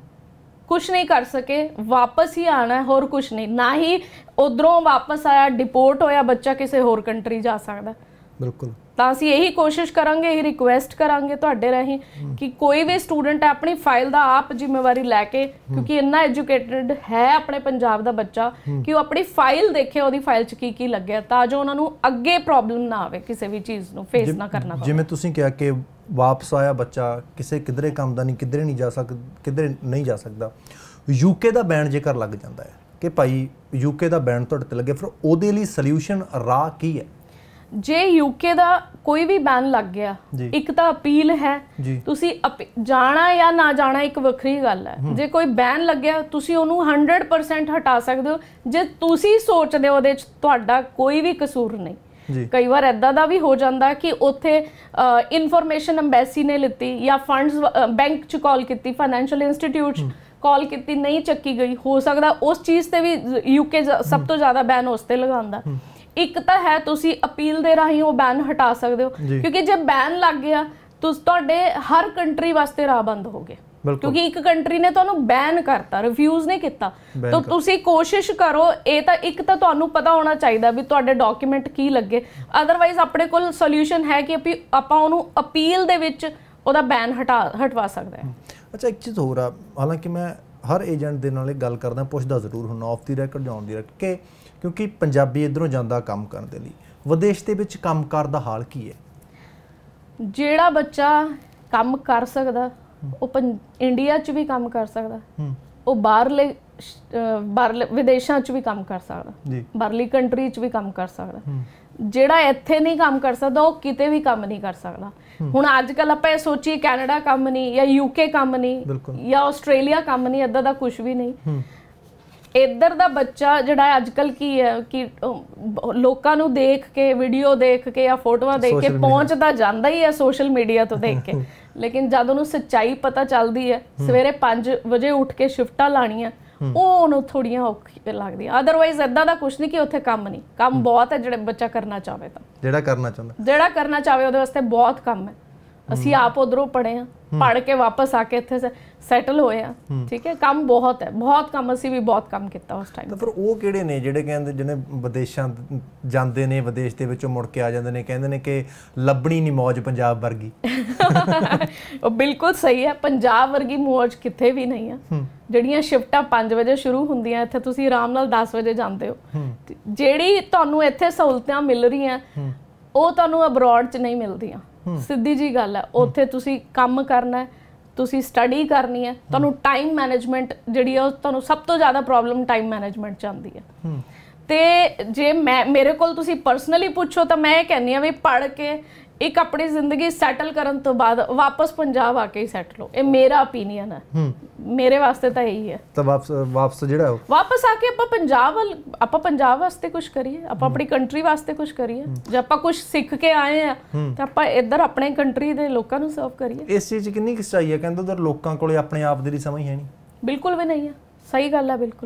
ਕੁਛ ਨਹੀਂ ਕਰ ਸਕੇ, ਵਾਪਸ ਹੀ ਆਣਾ, ਹੋਰ ਕੁਛ ਨਹੀਂ। ਨਾ ਹੀ ਉਧਰੋਂ ਵਾਪਸ ਆਇਆ, ਡਿਪੋਰਟ ਹੋਇਆ ਬੱਚਾ, ਕਿਸੇ ਹੋਰ ਕੰਟਰੀ ਜਾ ਸਕਦਾ। ਬਿਲਕੁਲ, ਤਾਂ ਅਸੀਂ ਇਹੀ ਕੋਸ਼ਿਸ਼ ਕਰਾਂਗੇ, ਇਹੀ ਰਿਕੁਐਸਟ ਕਰਾਂਗੇ ਤੁਹਾਡੇ ਰਾਹੀਂ ਕਿ ਕੋਈ ਵੀ ਸਟੂਡੈਂਟ ਆਪਣੀ ਫਾਈਲ ਦਾ ਆਪ ਜ਼ਿੰਮੇਵਾਰੀ ਲੈ ਕੇ, ਕਿਉਂਕਿ ਇੰਨਾ ਐਜੂਕੇਟਡ ਹੈ ਆਪਣੇ ਪੰਜਾਬ ਦਾ ਬੱਚਾ ਕਿ ਉਹ ਆਪਣੀ ਫਾਈਲ ਦੇਖੇ, ਉਹਦੀ ਫਾਈਲ 'ਚ ਕੀ ਕੀ ਲੱਗਿਆ, ਤਾਂ ਜੋ ਉਹਨਾਂ ਨੂੰ ਅੱਗੇ ਪ੍ਰੋਬਲਮ ਨਾ ਆਵੇ, ਕਿਸੇ ਵੀ ਚੀਜ਼ ਨੂੰ ਫੇਸ ਨਾ ਕਰਨਾ ਪਵੇ। ਜਿਵੇਂ ਤੁਸੀਂ ਕਿਹਾ ਕਿ ਵਾਪਸ ਆਇਆ ਬੱਚਾ, ਕਿਸੇ ਕਿਧਰੇ ਕੰਮ ਦਾ ਨਹੀਂ, ਕਿਧਰੇ ਨਹੀਂ ਜਾ ਸਕਦਾ, ਕਿਧਰੇ ਨਹੀਂ ਜਾ ਸਕਦਾ, ਯੂਕੇ ਦਾ ਬੈਨ ਜੇਕਰ ਲੱਗ ਜਾਂਦਾ ਹੈ ਕਿ ਭਾਈ ਯੂਕੇ ਦਾ ਬੈਨ ਤੁਹਾਡੇ ਤੇ ਲੱਗੇ, ਫਿਰ ਉਹਦੇ ਲਈ ਸੋਲੂਸ਼ਨ ਰਾਹ ਕੀ ਹੈ? ਜੇ ਯੂਕੇ ਦਾ ਕੋਈ ਵੀ ਬੈਨ ਲੱਗ ਗਿਆ, ਇੱਕ ਤਾਂ ਅਪੀਲ ਹੈ, ਤੁਸੀਂ ਜਾਣਾ ਜਾਂ ਨਾ ਜਾਣਾ ਇੱਕ ਵੱਖਰੀ ਗੱਲ ਹੈ। ਜੇ ਕੋਈ ਬੈਨ ਲੱਗਿਆ, ਤੁਸੀਂ ਉਹਨੂੰ ਹੰਡਰਡ ਪਰਸੈਂਟ ਹਟਾ ਸਕਦੇ ਹੋ ਜੇ ਤੁਸੀਂ ਸੋਚਦੇ ਹੋ ਉਹਦੇ 'ਚ ਤੁਹਾਡਾ ਕੋਈ ਵੀ ਕਸੂਰ ਨਹੀਂ। ਕਈ ਵਾਰ ਇੱਦਾਂ ਦਾ ਵੀ ਹੋ ਜਾਂਦਾ ਕਿ ਉੱਥੇ ਇਨਫੋਰਮੇਸ਼ਨ ਅੰਬੈਸੀ ਨੇ ਲਿੱਤੀ ਜਾਂ ਫੰਡਸ ਬੈਂਕ 'ਚ ਕਾਲ ਕੀਤੀ, ਫਾਈਨੈਂਸ਼ੀਅਲ ਇੰਸਟੀਟਿਊਟ ਕਾਲ ਕੀਤੀ, ਨਹੀਂ ਚੱਕੀ ਗਈ, ਹੋ ਸਕਦਾ ਉਸ ਚੀਜ਼ ਤੇ ਵੀ ਯੂਕੇ ਸਭ ਤੋਂ ਜ਼ਿਆਦਾ ਬੈਨ ਉਸ ਤੇ ਲਗਾਉਂਦਾ। ਇੱਕ ਤਾਂ ਹੈ ਤੁਸੀਂ ਅਪੀਲ ਦੇ ਰਾਹੀਂ ਉਹ ਬੈਨ ਹਟਾ ਸਕਦੇ ਹੋ, ਕਿਉਂਕਿ ਜੇ ਬੈਨ ਲੱਗ ਗਿਆ ਤੁਸੀਂ ਤੁਹਾਡੇ ਹਰ ਕੰਟਰੀ ਵਾਸਤੇ ਰਾਹ ਬੰਦ ਹੋ ਗਏ, ਕਿਉਂਕਿ ਇੱਕ ਕੰਟਰੀ ਨੇ ਤੁਹਾਨੂੰ ਬੈਨ ਕਰਤਾ, ਰਿਫਿਊਜ਼ ਨਹੀਂ ਕੀਤਾ। ਤਾਂ ਤੁਸੀਂ ਕੋਸ਼ਿਸ਼ ਕਰੋ, ਇਹ ਤਾਂ ਇੱਕ ਤਾਂ ਤੁਹਾਨੂੰ ਪਤਾ ਹੋਣਾ ਚਾਹੀਦਾ ਵੀ ਤੁਹਾਡੇ ਡਾਕੂਮੈਂਟ ਕੀ ਲੱਗੇ, ਅਦਰਵਾਈਜ਼ ਆਪਣੇ ਕੋਲ ਸੋਲੂਸ਼ਨ ਹੈ ਕਿ ਆਪਾਂ ਉਹਨੂੰ ਅਪੀਲ ਦੇ ਵਿੱਚ ਉਹਦਾ ਬੈਨ ਹਟਾ ਹਟਵਾ ਸਕਦਾ ਹੈ। ਅੱਛਾ, ਇੱਕ ਚੀਜ਼ ਹੋਰ ਆ, ਹਾਲਾਂਕਿ ਮੈਂ ਹਰ ਏਜੰਟ ਦੇ ਨਾਲ ਇਹ ਗੱਲ ਕਰਦਾ, ਪੁੱਛਦਾ ਜ਼ਰੂਰ ਹੁਣ ਆਫ ਦੀ ਰੈਕਡ ਜਾਂ ਔਨ ਦੀ ਰੈਕਡ, ਕਿ ਕਿਉਂਕਿ ਪੰਜਾਬੀ ਇੱਧਰੋਂ ਜਾਂਦਾ ਕੰਮ ਕਰਨ ਦੇ ਲਈ, ਵਿਦੇਸ਼ ਦੇ ਵਿੱਚ ਕੰਮਕਾਰ ਦਾ ਹਾਲ ਕੀ ਹੈ? ਜਿਹੜਾ ਬੱਚਾ ਕੰਮ ਕਰ ਸਕਦਾ ਉਹ ਇੰਡੀਆ 'ਚ ਵੀ ਕੰਮ ਕਰ ਸਕਦਾ, ਉਹ ਬਾਹਰਲੇ ਬਾਹਰਲੇ ਵਿਦੇਸ਼ਾਂ 'ਚ ਵੀ ਕੰਮ ਕਰ ਸਕਦਾ, ਬਾਹਰਲੀ ਕੰਟਰੀ 'ਚ ਵੀ ਕੰਮ ਕਰ ਸਕਦਾ। ਜਿਹੜਾ ਇੱਥੇ ਨਹੀਂ ਕੰਮ ਕਰ ਸਕਦਾ ਉਹ ਕਿਤੇ ਵੀ ਕੰਮ ਨਹੀਂ ਕਰ ਸਕਦਾ। ਹੁਣ ਅੱਜ ਕੱਲ ਆਪਾਂ ਇਹ ਸੋਚੀਏ ਕੈਨੇਡਾ ਕੰਮ ਨਹੀਂ, ਜਾਂ ਯੂਕੇ ਕੰਮ ਨਹੀਂ, ਜਾਂ ਆਸਟ੍ਰੇਲੀਆ ਕੰਮ ਨਹੀਂ, ਇੱਦਾਂ ਦਾ ਕੁਝ ਵੀ ਨਹੀਂ। ਇੱਧਰ ਦਾ ਬੱਚਾ ਜਿਹੜਾ ਅੱਜ ਕੱਲ ਕੀ ਹੈ ਕਿ ਲੋਕਾਂ ਨੂੰ ਦੇਖ ਕੇ ਵੀਡੀਓ ਦੇਖ ਕੇ ਜਾਂ ਫੋਟੋਆਂ ਦੇਖ ਕੇ ਪਹੁੰਚਦਾ ਜਾਂਦਾ ਹੀ ਹੈ ਸੋਸ਼ਲ ਮੀਡੀਆ ਤੋਂ ਦੇਖ ਕੇ, ਲੇਕਿਨ ਜਦ ਉਹਨੂੰ ਸੱਚਾਈ ਪਤਾ ਚੱਲਦੀ ਹੈ ਸਵੇਰੇ ਪੰਜ ਵਜੇ ਉੱਠ ਕੇ ਸ਼ਿਫਟਾਂ ਲਾਣੀਆਂ ਉਹ ਉਹਨੂੰ ਥੋੜੀਆਂ ਔਖੀ ਲੱਗਦੀਆਂ। ਅਦਰਵਾਈਜ਼ ਇਦਾਂ ਦਾ ਕੁਝ ਨਹੀਂ ਕਿ ਉੱਥੇ ਕੰਮ ਨਹੀਂ, ਕੰਮ ਬਹੁਤ ਹੈ ਜਿਹੜੇ ਬੱਚਾ ਕਰਨਾ ਚਾਹਵੇ ਤਾਂ ਜਿਹੜਾ ਕਰਨਾ ਚਾਹੁੰਦਾ ਜਿਹੜਾ ਕਰਨਾ ਚਾਹਵੇ ਉਹਦੇ ਵਾਸਤੇ ਬਹੁਤ ਕੰਮ ਹੈ। ਅਸੀਂ ਆਪ ਉਧਰੋਂ ਪੜ੍ਹੇ ਹਾਂ, ਪੜ੍ਹ ਕੇ ਵਾਪਸ ਆ ਕੇ ਇੱਥੇ ਸੈਟਲ ਹੋਏ ਆ, ਠੀਕ ਹੈ, ਕੰਮ ਬਹੁਤ ਹੈ, ਬਹੁਤ ਕੰਮ, ਅਸੀਂ ਵੀ ਬਹੁਤ ਕੰਮ ਕੀਤਾ ਉਸ ਟਾਈਮ। ਤਾਂ ਫਿਰ ਉਹ ਕਿਹੜੇ ਨੇ ਜਿਹੜੇ ਕਹਿੰਦੇ ਜਿਹਨੇ ਵਿਦੇਸ਼ਾਂ ਜਾਂਦੇ ਨੇ, ਵਿਦੇਸ਼ ਦੇ ਵਿੱਚੋਂ ਮੁੜ ਕੇ ਆ ਜਾਂਦੇ ਨੇ, ਕਹਿੰਦੇ ਨੇ ਕਿ ਲੱਭਣੀ ਨਹੀਂ ਮੌਜ ਪੰਜਾਬ ਵਰਗੀ? ਉਹ ਬਿਲਕੁਲ ਸਹੀ ਹੈ, ਪੰਜਾਬ ਵਰਗੀ ਮੌਜ ਕਿਤੇ ਵੀ ਨਹੀਂ ਆ। ਜਿਹੜੀਆਂ ਸ਼ਿਫਟਾਂ ਪੰਜ ਵਜੇ ਸ਼ੁਰੂ ਹੁੰਦੀਆਂ ਇੱਥੇ ਤੁਸੀਂ ਆਰਾਮ ਨਾਲ ਦਸ ਵਜੇ ਜਾਂਦੇ ਹੋ। ਜਿਹੜੀ ਤੁਹਾਨੂੰ ਇੱਥੇ ਸਹੂਲਤਾਂ ਮਿਲ ਰਹੀਆਂ ਉਹ ਤੁਹਾਨੂੰ ਅਬਰੋਡ 'ਚ ਨਹੀਂ ਮਿਲਦੀਆਂ, ਸਿੱਧੀ ਜੀ ਗੱਲ ਹੈ। ਉੱਥੇ ਤੁਸੀਂ ਕੰਮ ਕਰਨਾ, ਤੁਸੀਂ ਸਟੱਡੀ ਕਰਨੀ ਹੈ, ਤੁਹਾਨੂੰ ਟਾਈਮ ਮੈਨੇਜਮੈਂਟ ਜਿਹੜੀ ਹੈ ਉਹ ਤੁਹਾਨੂੰ ਸਭ ਤੋਂ ਜ਼ਿਆਦਾ ਪ੍ਰੋਬਲਮ ਟਾਈਮ ਮੈਨੇਜਮੈਂਟ 'ਚ ਆਉਂਦੀ ਹੈ। ਤੇ ਜੇ ਮੈਂ ਮੇਰੇ ਕੋਲ ਤੁਸੀਂ ਪਰਸਨਲੀ ਪੁੱਛੋ ਤਾਂ ਮੈਂ ਇਹ ਕਹਿੰਦੀ ਹਾਂ ਵੀ ਪੜ੍ਹ ਕੇ ਇੱਕ ਆਪਣੀ ਜ਼ਿੰਦਗੀ ਸੈਟਲ ਕਰਨ ਤੋਂ ਬਾਅਦ ਵਾਪਸ ਪੰਜਾਬ ਆ ਕੇ ਹੀ ਸੈਟਲ ਹੋ, ਇਹ ਮੇਰਾ ਓਪੀਨੀਅਨ ਹੈ, ਮੇਰੇ ਵਾਸਤੇ ਤਾਂ ਇਹੀ ਹੈ। ਤਾਂ ਵਾਪਸ ਵਾਪਸ ਜਿਹੜਾ ਉਹ ਵਾਪਸ ਆ ਕੇ ਆਪਾਂ ਪੰਜਾਬ ਵੱਲ ਆਪਾਂ ਪੰਜਾਬ ਵਾਸਤੇ ਕੁਝ ਕਰੀਏ, ਆਪਾਂ ਆਪਣੀ ਕੰਟਰੀ ਵਾਸਤੇ ਕੁਝ ਕਰੀਏ। ਜੇ ਆਪਾਂ ਕੁਝ ਸਿੱਖ ਕੇ ਆਏ ਆ ਤਾਂ ਆਪਾਂ ਇੱਧਰ ਆਪਣੇ ਕੰਟਰੀ ਦੇ ਲੋਕਾਂ ਨੂੰ ਸਰਵ ਕਰੀਏ। ਇਸ ਚੀਜ਼ 'ਚ ਕਿੰਨੀ ਸੱਚਾਈ ਹੈ? ਕਹਿੰਦੇ ਉਧਰ ਲੋਕਾਂ ਕੋਲੇ ਆਪਣੇ ਆਪ ਦੇ ਲਈ ਸਮਝ ਹੈ ਨਹੀਂ। ਬਿਲਕੁਲ ਵੀ ਨਹੀਂ ਹੈ, ਸਹੀ ਗੱਲ ਹੈ, ਬਿਲਕੁਲ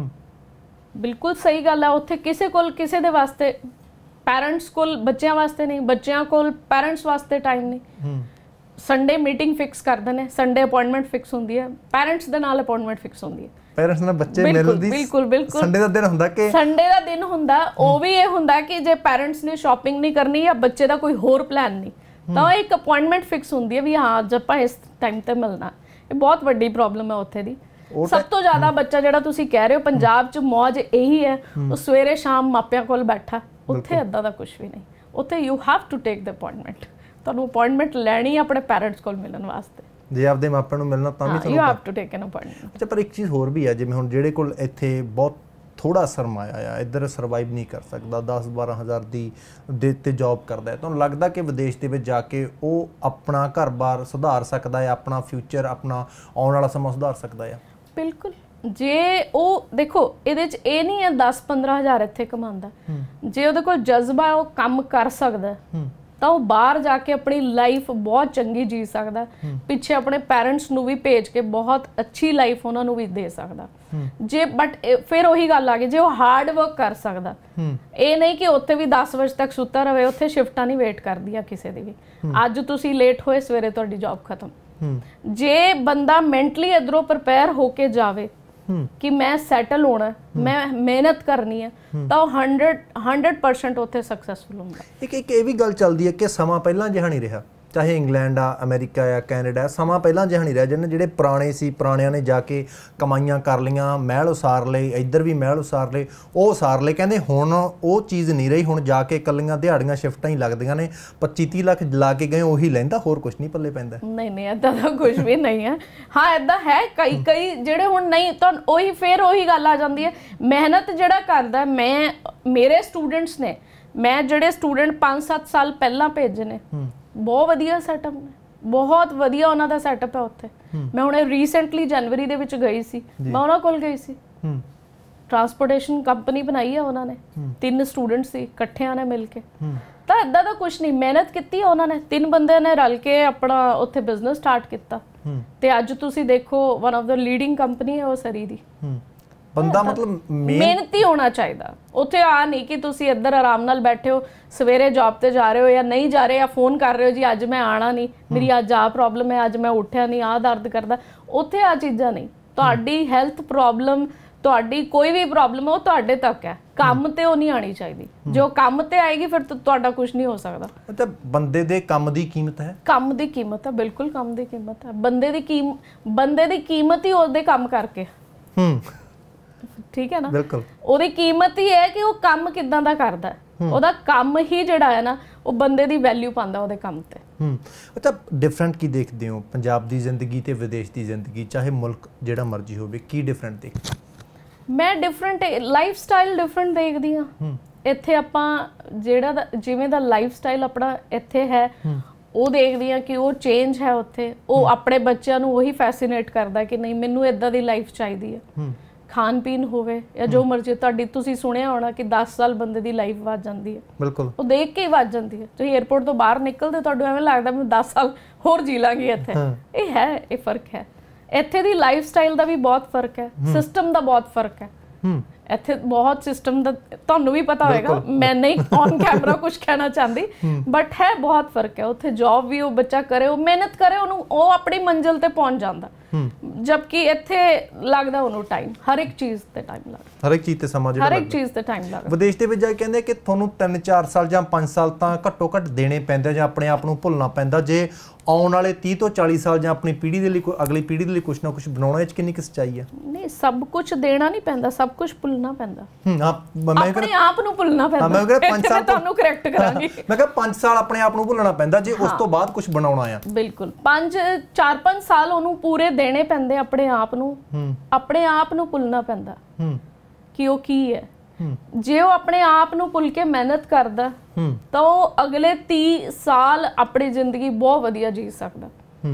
ਬਿਲਕੁਲ ਸਹੀ ਗੱਲ ਹੈ। ਉੱਥੇ ਕਿਸੇ ਕੋਲ ਕਿਸੇ ਦੇ ਵਾਸਤੇ ਪੈਰੈਂਟਸ ਕੋਲ ਬੱਚਿਆਂ ਵਾਸਤੇ ਨਹੀਂ, ਬੱਚਿਆਂ ਕੋਲ ਪੈਰੈਂਟਸ ਵਾਸਤੇ ਟਾਈਮ ਨਹੀਂ। ਸੰਡੇ ਮੀਟਿੰਗ ਫਿਕਸ ਕਰਦੇ ਨੇ, ਸੰਡੇ ਅਪਾਇੰਟਮੈਂਟ ਫਿਕਸ ਹੁੰਦੀ ਹੈ, ਪੈਰੈਂਟਸ ਦੇ ਨਾਲ ਅਪਾਇੰਟਮੈਂਟ ਫਿਕਸ ਹੁੰਦੀ ਹੈ, ਪੈਰੈਂਟਸ ਨਾਲ ਬੱਚੇ ਮਿਲਣ ਦੀ। ਬਿਲਕੁਲ ਬਿਲਕੁਲ ਸੰਡੇ ਦਾ ਦਿਨ ਹੁੰਦਾ ਕਿ ਸੰਡੇ ਦਾ ਦਿਨ ਹੁੰਦਾ, ਉਹ ਵੀ ਇਹ ਹੁੰਦਾ ਕਿ ਜੇ ਪੈਰੈਂਟਸ ਨੇ ਸ਼ਾਪਿੰਗ ਨਹੀਂ ਕਰਨੀ ਜਾਂ ਬੱਚੇ ਦਾ ਕੋਈ ਹੋਰ ਪਲਾਨ ਨਹੀਂ ਤਾਂ ਇੱਕ ਅਪਾਇੰਟਮੈਂਟ ਫਿਕਸ ਹੁੰਦੀ ਹੈ ਵੀ ਹਾਂ ਅੱਜ ਆਪਾਂ ਇਸ ਟਾਈਮ ਤੇ ਮਿਲਣਾ। ਇਹ ਬਹੁਤ ਵੱਡੀ ਪ੍ਰੋਬਲਮ ਹੈ ਉੱਥੇ ਦੀ। ਸਭ ਤੋਂ ਜ਼ਿਆਦਾ ਬੱਚਾ ਜਿਹੜਾ ਤੁਸੀਂ ਕਹਿ ਰਹੇ ਹੋ ਪੰਜਾਬ 'ਚ ਮੌਜ ਇਹੀ ਹੈ, ਉਹ ਸਵੇਰੇ ਸ਼ਾਮ ਮਾਪਿਆਂ ਕੋਲ ਬੈਠਾ। ਉੱਥੇ ਏਦਾਂ ਦਾ ਕੁਝ ਵੀ ਨਹੀਂ, ਉੱਥੇ you have to take the appointment, ਤੁਹਾਨੂੰ ਅਪਾਇੰਟਮੈਂਟ ਲੈਣੀ ਆਪਣੇ ਪੈਰੈਂਟਸ ਕੋਲ ਮਿਲਣ ਵਾਸਤੇ। ਜੇ ਆਪਦੇ ਮਾਪਿਆਂ ਨੂੰ ਮਿਲਣਾ ਤਾਂ ਵੀ ਤੁਹਾਨੂੰ you have to take an appointment. ਅੱਛਾ, ਪਰ ਇੱਕ ਚੀਜ਼ ਹੋਰ ਵੀ ਹੈ, ਜਿਵੇਂ ਹੁਣ ਜਿਹੜੇ ਕੋਲ ਇੱਥੇ ਬਹੁਤ ਥੋੜਾ ਸਰਮਾਇਆ ਆ, ਇੱਧਰ ਸਰਵਾਈਵ ਨਹੀਂ ਕਰ ਸਕਦਾ, ਦਸ ਬਾਰਾਂ ਹਜ਼ਾਰ ਦੀ ਦੇ ਤੇ ਜੌਬ ਕਰਦਾ ਹੈ, ਤੁਹਾਨੂੰ ਲੱਗਦਾ ਕਿ ਵਿਦੇਸ਼ ਦੇ ਵਿੱਚ ਜਾ ਕੇ ਉਹ ਆਪਣਾ ਘਰ-ਬਾਰ ਸੁਧਾਰ ਸਕਦਾ ਹੈ, ਆਪਣਾ ਫਿਊਚਰ, ਆਪਣਾ ਆਉਣ ਵਾਲਾ ਸਮਾਂ ਸੁਧਾਰ ਸਕਦਾ ਹੈ? ਬਿਲਕੁਲ। ਜੇ ਉਹ ਦੇਖੋ ਇਹਦੇ 'ਚ ਇਹ ਨਹੀਂ ਹੈ ਦਸ ਪੰਦਰਾਂ ਹਜ਼ਾਰ ਇੱਥੇ ਕਮਾਉਂਦਾ, ਜੇ ਉਹਦੇ ਕੋਲ ਜਜ਼ਬਾ ਹੈ, ਉਹ ਕੰਮ ਕਰ ਸਕਦਾ ਤਾਂ ਉਹ ਬਾਹਰ ਜਾ ਕੇ ਆਪਣੀ ਲਾਈਫ ਬਹੁਤ ਚੰਗੀ ਜੀ ਸਕਦਾ, ਪਿੱਛੇ ਆਪਣੇ ਪੈਰੈਂਟਸ ਨੂੰ ਵੀ ਭੇਜ ਕੇ ਬਹੁਤ ਅੱਛੀ ਲਾਈਫ ਉਹਨਾਂ ਨੂੰ ਵੀ ਦੇ ਸਕਦਾ। ਜੇ ਬਟ ਫਿਰ ਉਹੀ ਗੱਲ ਆ ਗਈ, ਜੇ ਉਹ ਹਾਰਡ ਵਰਕ ਕਰ ਸਕਦਾ, ਇਹ ਨਹੀਂ ਕਿ ਉੱਥੇ ਵੀ ਦਸ ਵਜੇ ਤੱਕ ਸੁੱਤਾ ਰਹੇ, ਉੱਥੇ ਸ਼ਿਫਟਾਂ ਨਹੀਂ ਵੇਟ ਕਰਦੀਆਂ ਕਿਸੇ ਦੀ ਵੀ। ਅੱਜ ਤੁਸੀਂ ਲੇਟ ਹੋਏ, ਸਵੇਰੇ ਤੁਹਾਡੀ ਜੌਬ ਖਤਮ। ਜੇ ਬੰਦਾ ਮੈਂਟਲੀ ਇਧਰੋਂ ਪ੍ਰਿਪੇਅਰ ਹੋ ਕੇ ਜਾਵੇ ਕਿ ਮੈਂ ਸੈਟਲ ਹੋਣਾ, ਮੈਂ ਮਿਹਨਤ ਕਰਨੀ ਹੈ, ਤਾਂ ਉਹ ਹੰਡਰਡ ਪਰਸੈਂਟ ਉੱਥੇ ਸਕਸੈਸਫੁਲ ਹੁੰਦਾ। ਇੱਕ ਇੱਕ ਇਹ ਵੀ ਗੱਲ ਚੱਲਦੀ ਹੈ ਕਿ ਸਮਾਂ ਪਹਿਲਾਂ ਜਿਹਾ ਨਹੀਂ ਰਿਹਾ, ਚਾਹੇ ਇੰਗਲੈਂਡ ਆ, ਅਮਰੀਕਾ ਆ, ਕੈਨੇਡਾ, ਸਮਾਂ ਪਹਿਲਾਂ ਜਿਹਾ ਨਹੀਂ ਰਿਹਾ। ਜਿਹਨੇ ਜਿਹੜੇ ਪੁਰਾਣੇ ਸੀ, ਪੁਰਾਣਿਆਂ ਨੇ ਜਾ ਕੇ ਕਮਾਈਆਂ ਕਰ ਲਈਆਂ, ਮਹਿਲ ਉਸਾਰ ਲਏ, ਇੱਧਰ ਵੀ ਮਹਿਲ ਉਸਾਰ ਲਏ, ਉਹ ਉਸਾਰ ਲਏ। ਕਹਿੰਦੇ ਹੁਣ ਉਹ ਚੀਜ਼ ਨਹੀਂ ਰਹੀ, ਹੁਣ ਜਾ ਕੇ ਇਕੱਲੀਆਂ ਦਿਹਾੜੀਆਂ ਸ਼ਿਫਟਾਂ ਹੀ ਲੱਗਦੀਆਂ ਨੇ, ਪੱਚੀ ਤੀਹ ਲੱਖ ਲਾ ਕੇ ਗਏ ਉਹੀ ਲੈਂਦਾ, ਹੋਰ ਕੁਝ ਨਹੀਂ ਪੱਲੇ ਪੈਂਦਾ। ਨਹੀਂ ਨਹੀਂ, ਇੱਦਾਂ ਦਾ ਕੁਝ ਵੀ ਨਹੀਂ ਹੈ। ਹਾਂ ਇੱਦਾਂ ਹੈ, ਕਈ ਕਈ ਜਿਹੜੇ ਹੁਣ ਨਹੀਂ, ਤਾਂ ਉਹੀ ਫਿਰ ਉਹੀ ਗੱਲ ਆ ਜਾਂਦੀ ਹੈ, ਮਿਹਨਤ ਜਿਹੜਾ ਕਰਦਾ। ਮੈਂ ਮੇਰੇ ਸਟੂਡੈਂਟਸ ਨੇ, ਮੈਂ ਜਿਹੜੇ ਸਟੂਡੈਂਟ ਪੰਜ ਸੱਤ ਸਾਲ ਪਹਿਲਾਂ ਭੇਜੇ ਨੇ, ਬਹੁਤ ਵਧੀਆ ਸੈਟਅਪ ਨੇ, ਬਹੁਤ ਵਧੀਆ ਉਹਨਾਂ ਦਾ ਸੈਟਅਪ ਹੈ ਉੱਥੇ। ਮੈਂ ਹੁਣੇ ਰੀਸੈਂਟਲੀ ਜਨਵਰੀ ਦੇ ਵਿੱਚ ਗਈ ਸੀ, ਮੈਂ ਉਹਨਾਂ ਕੋਲ ਗਈ ਸੀ, ਟਰਾਂਸਪੋਰਟੇਸ਼ਨ ਕੰਪਨੀ ਬਣਾਈ ਹੈ ਉਹਨਾਂ ਨੇ, ਤਿੰਨ ਸਟੂਡੈਂਟ ਸੀ, ਇਕੱਠਿਆਂ ਨੇ ਮਿਲ ਕੇ। ਤਾਂ ਇੱਦਾਂ ਦਾ ਕੁਝ ਨਹੀਂ, ਮਿਹਨਤ ਕੀਤੀ ਉਹਨਾਂ ਨੇ, ਤਿੰਨ ਬੰਦਿਆਂ ਨੇ ਰਲ ਕੇ ਆਪਣਾ ਉੱਥੇ ਬਿਜ਼ਨਸ ਸਟਾਰਟ ਕੀਤਾ ਤੇ ਅੱਜ ਤੁਸੀਂ ਦੇਖੋ ਵਨ ਆਫ ਦਾ ਲੀਡਿੰਗ ਕੰਪਨੀ ਹੈ ਉਹ ਸਰੀ ਦੀ। ਬੰਦਾ ਮਤਲਬ ਮਿਹਨਤੀ ਹੋਣਾ ਚਾਹੀਦਾ ਉੱਥੇ। ਆ ਨਹੀਂ ਕਿ ਤੁਸੀਂ ਇੱਧਰ ਆਰਾਮ ਨਾਲ ਬੈਠੇ ਹੋ, ਸਵੇਰੇ ਜੌਬ ਤੇ ਜਾ ਰਹੇ ਹੋ ਜਾਂ ਨਹੀਂ ਜਾ ਰਹੇ, ਜਾਂ ਫੋਨ ਕਰ ਰਹੇ ਹੋ ਜੀ ਅੱਜ ਮੈਂ ਆਣਾ ਨਹੀਂ, ਮੇਰੀ ਅੱਜ ਆਹ ਪ੍ਰੋਬਲਮ ਹੈ, ਅੱਜ ਮੈਂ ਉੱਠਿਆ ਨਹੀਂ, ਆਹ ਦਰਦ ਕਰਦਾ। ਉੱਥੇ ਆ ਚੀਜ਼ਾਂ ਨਹੀਂ। ਤੁਹਾਡੀ ਹੈਲਥ ਪ੍ਰੋਬਲਮ, ਤੁਹਾਡੀ ਕੋਈ ਵੀ ਪ੍ਰੋਬਲਮ ਹੈ, ਉਹ ਤੁਹਾਡੇ ਤੱਕ ਹੈ, ਕੰਮ ਤੇ ਉਹ ਨਹੀਂ ਆਣੀ ਚਾਹੀਦੀ। ਜੋ ਕੰਮ ਤੇ ਆਏਗੀ ਫਿਰ ਤੁਹਾਡਾ ਕੁਝ ਨਹੀਂ ਹੋ ਸਕਦਾ। ਅੱਛਾ, ਬੰਦੇ ਦੇ ਕੰਮ ਦੀ ਕੀਮਤ ਹੈ? ਕੰਮ ਦੀ ਕੀਮਤ ਹੈ, ਬਿਲਕੁਲ ਕੰਮ ਦੀ ਕੀਮਤ ਹੈ। ਬੰਦੇ ਦੀ ਕੀਮ ਬੰਦੇ ਦੀ ਕੀਮਤ ਹੀ ਉਹਦੇ ਕੰਮ ਕਰਕੇ। ਹੂੰ, ਠੀਕ ਹੈ ਨਾ, ਬਿਲਕੁਲ। ਉਹਦੀ ਕੀਮਤ ਹੀ ਹੈ ਕਿ ਉਹ ਕੰਮ ਕਿੱਦਾਂ ਦਾ ਕਰਦਾ, ਉਹਦਾ ਕੰਮ ਹੀ ਜਿਹੜਾ ਹੈ ਨਾ ਉਹ ਬੰਦੇ ਦੀ ਵੈਲਿਊ ਪਾਉਂਦਾ ਉਹਦੇ ਕੰਮ ਤੇ। ਹੂੰ, ਅੱਛਾ, ਡਿਫਰੈਂਟ ਕੀ ਦੇਖਦੇ ਹੋ ਪੰਜਾਬ ਦੀ ਜ਼ਿੰਦਗੀ ਤੇ ਵਿਦੇਸ਼ ਦੀ ਜ਼ਿੰਦਗੀ, ਚਾਹੇ ਮੁਲਕ ਜਿਹੜਾ ਮਰਜ਼ੀ ਹੋਵੇ, ਕੀ ਡਿਫਰੈਂਟ ਦੇਖਦੇ? ਮੈਂ ਡਿਫਰੈਂਟ ਲਾਈਫ ਸਟਾਈਲ ਡਿਫਰੈਂਟ ਦੇਖਦੀ ਹਾਂ। ਇੱਥੇ ਆਪਾਂ ਜਿਹੜਾ ਜਿਵੇਂ ਦਾ ਲਾਈਫ ਸਟਾਈਲ ਆਪਣਾ ਇੱਥੇ ਹੈ ਉਹ ਦੇਖਦੀ ਹਾਂ ਕਿ ਉਹ ਚੇਂਜ ਹੈ ਉੱਥੇ। ਉਹ ਆਪਣੇ ਬੱਚਿਆਂ ਨੂੰ ਉਹੀ ਫੈਸੀਨੇਟ ਕਰਦਾ ਕਿ ਨਹੀਂ ਮੈਨੂੰ ਇੱਦਾਂ ਦੀ ਲਾਈਫ ਚਾਹੀਦੀ ਹੈ। ਖਾਣ ਪੀਣ ਹੋਵੇ ਜਾਂ ਜੋ ਮਰਜ਼ੀ ਤੁਹਾਡੀ, ਤੁਸੀਂ ਸੁਣਿਆ ਹੋਣਾ ਕਿ ਦਸ ਸਾਲ ਬੰਦੇ ਦੀ ਲਾਈਫ ਵੱਧ ਜਾਂਦੀ ਹੈ। ਬਿਲਕੁਲ, ਉਹ ਦੇਖ ਕੇ ਹੀ ਵੱਧ ਜਾਂਦੀ ਹੈ। ਤੁਸੀਂ 에ਅਰਪੋਰਟ ਤੋਂ ਬਾਹਰ ਨਿਕਲਦੇ ਤੁਹਾਨੂੰ ਐਵੇਂ ਲੱਗਦਾ ਮੈਂ ਦਸ ਸਾਲ ਹੋਰ ਜੀ ਲਾਂਗੀ ਇੱਥੇ। ਇਹ ਹੈ, ਇਹ ਫਰਕ ਹੈ। ਇੱਥੇ ਦੀ ਲਾਈਫ ਸਟਾਈਲ ਦਾ ਵੀ ਬਹੁਤ ਫਰਕ ਹੈ, ਸਿਸਟਮ ਦਾ ਬਹੁਤ ਫਰਕ ਹੈ। ਇੱਥੇ ਬਹੁਤ ਸਿਸਟਮ ਦਾ ਤੁਹਾਨੂੰ ਵੀ ਪਤਾ ਹੋਏਗਾ, ਮੈਂ ਨਹੀਂ ਔਨ ਕੈਮਰਾ ਕੁਝ ਕਹਿਣਾ ਚਾਹੁੰਦੀ, ਬਟ ਹੈ ਬਹੁਤ ਫਰਕ ਹੈ। ਉੱਥੇ ਜੌਬ ਵੀ ਉਹ ਬੱਚਾ ਕਰੇ, ਉਹ ਮਿਹਨਤ ਕਰੇ, ਉਹਨੂੰ ਉਹ ਆਪਣੀ ਮੰਜ਼ਿਲ ਤੇ ਪਹੁੰਚ ਜਾਂਦਾ, ਜਦਕਿ ਇੱਥੇ ਲੱਗਦਾ ਉਹਨੂੰ ਟਾਈਮ, ਹਰ ਇੱਕ ਚੀਜ਼ ਤੇ ਟਾਈਮ ਲੱਗਦਾ, ਹਰ ਇੱਕ ਚੀਜ਼ ਤੇ ਸਮਾਂ ਜਿਹੜਾ ਹਰ ਇੱਕ ਚੀਜ਼ ਤੇ ਟਾਈਮ ਲੱਗਦਾ। ਵਿਦੇਸ਼ ਦੇ ਵਿੱਚ ਜਾ ਕੇ ਕਹਿੰਦੇ ਕਿ ਤੁਹਾਨੂੰ ਤਿੰਨ ਚਾਰ ਸਾਲ ਜਾਂ ਪੰਜ ਸਾਲ ਤਾਂ ਘੱਟੋ ਘੱਟ ਦੇਣੇ ਪੈਂਦੇ ਜਾਂ ਆਪਣੇ ਆਪ ਨੂੰ ਭੁੱਲਣਾ ਪੈਂਦਾ ਜੇ ਆਉਣ ਵਾਲੇ ਤੀਹ ਤੋਂ ਚਾਲੀ ਸਾਲ ਜਾਂ ਆਪਣੀ ਪੀੜ੍ਹੀ ਦੇ ਲਈ ਕੋਈ ਅਗਲੀ ਪੀੜ੍ਹੀ ਦੇ ਲਈ ਕੁਛ ਨਾ ਕੁਛ ਬਣਾਉਣਾ। ਇਹ 'ਚ ਕਿੰਨੀ ਕੁ ਸੱਚਾਈ ਹੈ? ਨਹੀਂ, ਸਭ ਕੁਝ ਦੇਣਾ ਨਹੀਂ ਪੈਂਦਾ, ਸਭ ਕੁਝ ਭੁੱਲਣਾ ਪੈਂਦਾ। ਹੂੰ, ਹਾਂ, ਮੈਂ ਆਪਣੇ ਆਪ ਨੂੰ ਭੁੱਲਣਾ ਪੈਂਦਾ। ਮੈਂ ਕਹਿੰਦਾ ਪੰਜ ਸਾਲ ਤੁਹਾਨੂੰ ਕਰੈਕਟ ਕਰਾਂਗੀ। ਮੈਂ ਕਿਹਾ ਪੰਜ ਸਾਲ ਆਪਣੇ ਆਪ ਨੂੰ ਭੁੱਲਣਾ ਪੈਂਦਾ ਜੇ ਉਸ ਤੋਂ ਬਾਅਦ ਕੁਝ ਬਣਾਉਣਾ ਆ। ਬਿਲਕੁਲ, ਪੰਜ ਚਾਰ ਪੰਜ ਸਾਲ ਉਹਨੂੰ ਪੂਰੇ ਦੇਣੇ ਪੈਂਦੇ ਆਪਣੇ ਆਪ ਨੂੰ, ਆਪਣੇ ਆਪ ਨੂੰ ਭੁੱਲਣਾ ਪੈਂਦਾ ਕਿ ਉਹ ਕੀ ਹੈ। ਜੇ ਉਹ ਆਪਣੇ ਆਪ ਨੂੰ ਭੁੱਲ ਕੇ ਮਿਹਨਤ ਕਰਦਾ ਤਾਂ ਉਹ ਅਗਲੇ ਤੀਹ ਸਾਲ ਆਪਣੀ ਜ਼ਿੰਦਗੀ ਬਹੁਤ ਵਧੀਆ ਜੀ ਸਕਦਾ।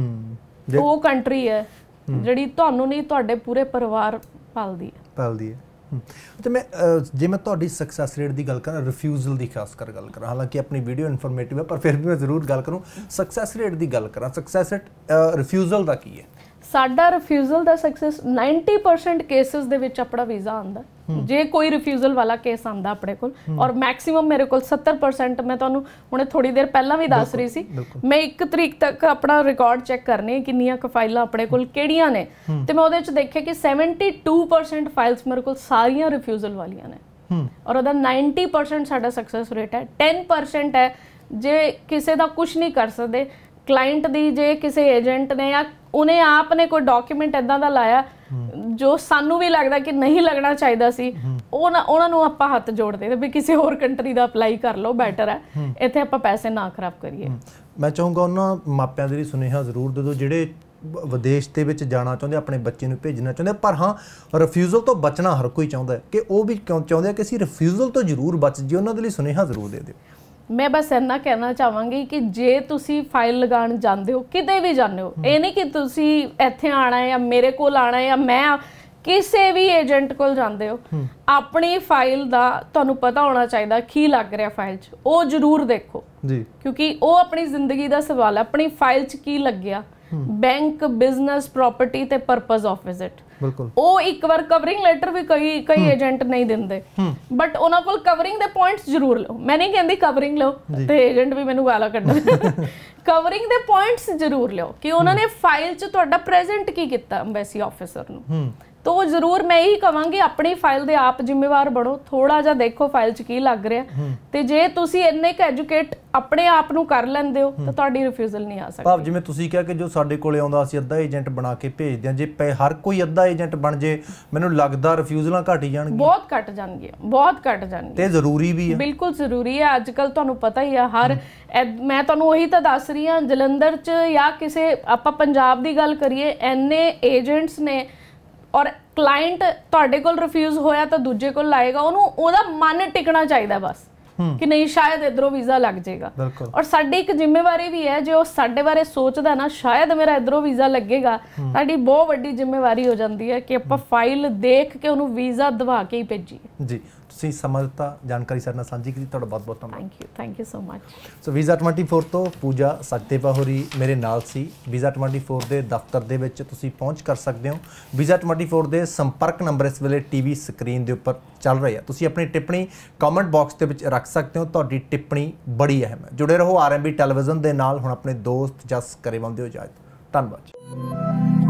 ਉਹ ਕੰਟਰੀ ਹੈ ਜਿਹੜੀ ਤੁਹਾਨੂੰ ਨਹੀਂ, ਤੁਹਾਡੇ ਪੂਰੇ ਪਰਿਵਾਰ ਪਾਲਦੀ ਹੈ ਪਾਲਦੀ ਹੈ ਤੇ ਮੈਂ ਜੇ ਮੈਂ ਤੁਹਾਡੀ ਸਕਸੈਸ ਰੇਟ ਦੀ ਗੱਲ ਕਰਾਂ, ਰਿਫਿਊਜ਼ਲ ਦੀ ਖਾਸ ਕਰ ਗੱਲ ਕਰਾਂ, ਹਾਲਾਂਕਿ ਆਪਣੀ ਵੀਡੀਓ ਇਨਫੋਰਮੇਟਿਵ ਹੈ ਪਰ ਫਿਰ ਵੀ ਮੈਂ ਜ਼ਰੂਰ ਗੱਲ ਕਰੂੰ, ਸਕਸੈਸ ਰੇਟ ਦੀ ਗੱਲ ਕਰਾਂ, ਸਕਸੈਸ ਰੇਟ ਰਿਫਿਊਜ਼ਲ ਦਾ ਕੀ ਹੈ? ਸਾਡਾ ਰਿਫਿਊਜ਼ਲ ਦਾ ਸਕਸੈਸ ਨਾਈਂਟੀ ਪਰਸੈਂਟ ਕੇਸਿਸ ਦੇ ਵਿੱਚ ਆਪਣਾ ਵੀਜ਼ਾ ਆਉਂਦਾ, ਜੇ ਕੋਈ ਰਿਫਿਊਜ਼ਲ ਵਾਲਾ ਕੇਸ ਆਉਂਦਾ ਆਪਣੇ ਕੋਲ, ਔਰ ਮੈਕਸਿਮਮ ਮੇਰੇ ਕੋਲ ਸੱਤਰ ਪਰਸੈਂਟ, ਮੈਂ ਤੁਹਾਨੂੰ ਹੁਣੇ ਥੋੜੀ ਦੇਰ ਪਹਿਲਾਂ ਵੀ ਦੱਸ ਰਹੀ ਸੀ, ਮੈਂ ਇੱਕ ਤਰੀਕ ਤੱਕ ਆਪਣਾ ਰਿਕਾਰਡ ਚੈੱਕ ਕਰਨੇ ਕਿੰਨੀਆਂ ਕੁ ਫਾਈਲਾਂ ਆਪਣੇ ਕੋਲ ਕਿਹੜੀਆਂ ਨੇ, ਤੇ ਮੈਂ ਉਹਦੇ ਵਿੱਚ ਦੇਖਿਆ ਕਿ ਸੈਵਨਟੀ ਟੂ ਪਰਸੈਂਟ ਫਾਈਲਸ ਮੇਰੇ ਕੋਲ ਸਾਰੀਆਂ ਰਿਫਿਊਜ਼ਲ ਵਾਲੀਆਂ ਨੇ, ਔਰ ਉਹਦਾ ਨਾਈਂਟੀ ਪਰਸੈਂਟ ਸਾਡਾ ਸਕਸੈਸ ਰੇਟ ਹੈ। ਟੈਨ ਪਰਸੈਂਟ ਹੈ ਜੇ ਕਿਸੇ ਦਾ ਕੁਝ ਨਹੀਂ ਕਰ ਸਕਦੇ, ਕਲਾਇੰਟ ਦੀ ਜੇ ਕਿਸੇ ਏਜੰਟ ਨੇ ਜਾਂ ਉਹਨੇ ਆਪ ਨੇ ਕੋਈ ਡਾਕੂਮੈਂਟ ਇਦਾਂ ਦਾ ਲਾਇਆ ਜੋ ਸਾਨੂੰ ਵੀ ਲੱਗਦਾ ਕਿ ਨਹੀਂ ਲੱਗਣਾ ਚਾਹੀਦਾ ਸੀ, ਉਹ ਉਹਨਾਂ ਨੂੰ ਆਪਾਂ ਹੱਥ ਜੋੜਦੇ ਵੀ ਕਿਸੇ ਹੋਰ ਕੰਟਰੀ ਦਾ ਅਪਲਾਈ ਕਰ ਲਓ, ਬੈਟਰ ਹੈ, ਇੱਥੇ ਆਪਾਂ ਪੈਸੇ ਨਾ ਖਰਾਬ ਕਰੀਏ। ਮੈਂ ਚਾਹੂੰਗਾ ਉਹਨਾਂ ਮਾਪਿਆਂ ਦੇ ਲਈ ਸੁਨੇਹਾ ਜ਼ਰੂਰ ਦੇ ਦਿਓ ਜਿਹੜੇ ਵਿਦੇਸ਼ ਦੇ ਵਿੱਚ ਜਾਣਾ ਚਾਹੁੰਦੇ, ਆਪਣੇ ਬੱਚੇ ਨੂੰ ਭੇਜਣਾ ਚਾਹੁੰਦੇ, ਪਰ ਹਾਂ ਰਿਫਿਊਜ਼ਲ ਤੋਂ ਬਚਣਾ ਹਰ ਕੋਈ ਚਾਹੁੰਦਾ ਕਿ ਉਹ ਵੀ ਕਿਉਂ ਚਾਹੁੰਦੇ ਕਿ ਅਸੀਂ ਰਿਫਿਊਜ਼ਲ ਤੋਂ ਜ਼ਰੂਰ ਬਚ ਜਾਈਏ, ਉਹਨਾਂ ਦੇ ਲਈ ਸੁਨੇਹਾ ਜ਼ਰੂਰ ਦੇ ਦਿਓ। ਮੈਂ ਬਸ ਇੰਨਾ ਕਹਿਣਾ ਚਾਹਾਂਗੀ ਕਿ ਜੇ ਤੁਸੀਂ ਫਾਈਲ ਲਗਾਉਣ ਜਾਂਦੇ ਹੋ, ਕਿਤੇ ਵੀ ਜਾਂਦੇ ਹੋ, ਇਹ ਨਹੀਂ ਕਿ ਤੁਸੀਂ ਇੱਥੇ ਆਉਣਾ ਹੈ ਜਾਂ ਮੇਰੇ ਕੋਲ ਆਉਣਾ ਹੈ ਜਾਂ ਮੈਂ ਕਿਸੇ ਵੀ ਏਜੰਟ ਕੋਲ ਜਾਂਦੇ ਹੋ, ਆਪਣੀ ਫਾਈਲ ਦਾ ਤੁਹਾਨੂੰ ਪਤਾ ਹੋਣਾ ਚਾਹੀਦਾ ਕੀ ਲੱਗ ਰਿਹਾ ਫਾਈਲ 'ਚ, ਉਹ ਜ਼ਰੂਰ ਦੇਖੋ ਜੀ, ਕਿਉਂਕਿ ਉਹ ਆਪਣੀ ਜ਼ਿੰਦਗੀ ਦਾ ਸਵਾਲ ਹੈ। ਆਪਣੀ ਫਾਈਲ 'ਚ ਕੀ ਲੱਗਿਆ, ਬੈਂਕ, ਬਿਜ਼ਨਸ, ਪ੍ਰਾਪਰਟੀ ਤੇ ਪਰਪਸ ਆਫ ਵਿਜ਼ਿਟ, ਉਹ ਇੱਕ ਵਾਰ ਕਵਰਿੰਗ ਲੈਟਰ ਵੀ ਕਈ ਕਈ ਏਜੰਟ ਨਹੀਂ ਦਿੰਦੇ, ਬਟ ਉਹਨਾਂ ਕੋਲ ਕਵਰਿੰਗ ਦੇ ਪੁਆਇੰਟਸ ਜ਼ਰੂਰ ਲਓ। ਮੈਂ ਨਹੀਂ ਕਹਿੰਦੀ ਕਵਰਿੰਗ ਲਓ ਤੇ ਏਜੰਟ ਵੀ ਮੈਨੂੰ ਗਾਲਾਂ ਕੱਢਣ, ਕਵਰਿੰਗ ਦੇ ਪੁਆਇੰਟਸ ਜ਼ਰੂਰ ਲਿਓ ਕਿ ਉਹਨਾਂ ਨੇ ਫਾਈਲ 'ਚ ਤੁਹਾਡਾ ਪ੍ਰੈਜ਼ੈਂਟ ਕੀ ਕੀਤਾ ਐਮਬੈਸੀ ਆਫਿਸਰ ਨੂੰ, तो जरूर मैं यही कहांगी अपनी फाइल दे आप जिम्मेवार बनो, थोड़ा जा देखो फाइल च की लग रहा ते जे तुसी इन्ने क एजुकेट अपने आप नू कर लैंदे हो तो तुहाडी रिफ्यूजल नहीं आ सकती। भाव जिवें तुसी कहा कि जो साडे कोले आउंदा असीं अद्धा एजेंट बना के भेजदे हां, जे हर कोई अद्धा एजेंट बन जे मैनूं लगदा रिफ्यूजलां घट ही जाणगीਆਂ, बहुत घट जाणगीਆਂ, बहुत घट जाणगीਆਂ ते जरूरी भी है, बिल्कुल जरूरी है। अजकल तुहानूं पता ही है हर मैं तुहानूं ओही तां दस रही हां जलंधर च या किसे आपां पंजाब दी गल करिए इन्ने एजेंट्स ने और क्लाइंट तुहाडे कोल रिफ्यूज होया तो दूजे कोल लाएगा, उहनूं ओहदा मन टिकना चाहिए बस कि नहीं शायद इधरों वीज़ा लग जाएगा। और साडी एक जिम्मेवारी भी है जो साडे बारे सोचदा ना शायद मेरा इधरों वीज़ा लगेगा, साडी बहुत वड्डी जिम्मेवारी हो जाती है कि आपां फाइल देख के उहनूं वीज़ा दवा के ही भेजीए। जी ਤੁਸੀਂ ਸਮਾਂ ਦਿੱਤਾ, ਜਾਣਕਾਰੀ ਸਾਡੇ ਨਾਲ ਸਾਂਝੀ ਕੀਤੀ, ਤੁਹਾਡਾ ਬਹੁਤ ਬਹੁਤ ਧੰਨਵਾਦ। Thank you thank you so much. So visa twenty four ਤੋਂ ਪੂਜਾ ਸਚਦੇਵਾ ਹੋਰੀ ਮੇਰੇ ਨਾਲ ਸੀ। ਵੀਜ਼ਾ ਟਵੈਂਟੀ ਫੋਰ ਦੇ ਦਫ਼ਤਰ ਦੇ ਵਿੱਚ ਤੁਸੀਂ ਪਹੁੰਚ ਕਰ ਸਕਦੇ ਹੋ। ਵੀਜ਼ਾ ਟਵੈਂਟੀ ਫੋਰ ਦੇ ਸੰਪਰਕ ਨੰਬਰ ਇਸ ਵੇਲੇ ਟੀਵੀ ਸਕਰੀਨ ਦੇ ਉੱਪਰ ਚੱਲ ਰਹੇ ਆ, ਤੁਸੀਂ ਆਪਣੀ ਟਿੱਪਣੀ ਕਮੈਂਟ ਬਾਕਸ ਦੇ ਵਿੱਚ ਰੱਖ ਸਕਦੇ ਹੋ। ਤੁਹਾਡੀ ਟਿੱਪਣੀ ਬੜੀ ਅਹਿਮ ਹੈ। ਜੁੜੇ ਰਹੋ ਆਰ ਐਮ ਬੀ ਟੈਲੀਵਿਜ਼ਨ ਦੇ ਨਾਲ। ਹੁਣ ਆਪਣੇ ਦੋਸਤ ਜਸ ਕਰੇਵਾਲ ਦਿਓ ਇਜਾਜ਼ਤ। ਧੰਨਵਾਦ।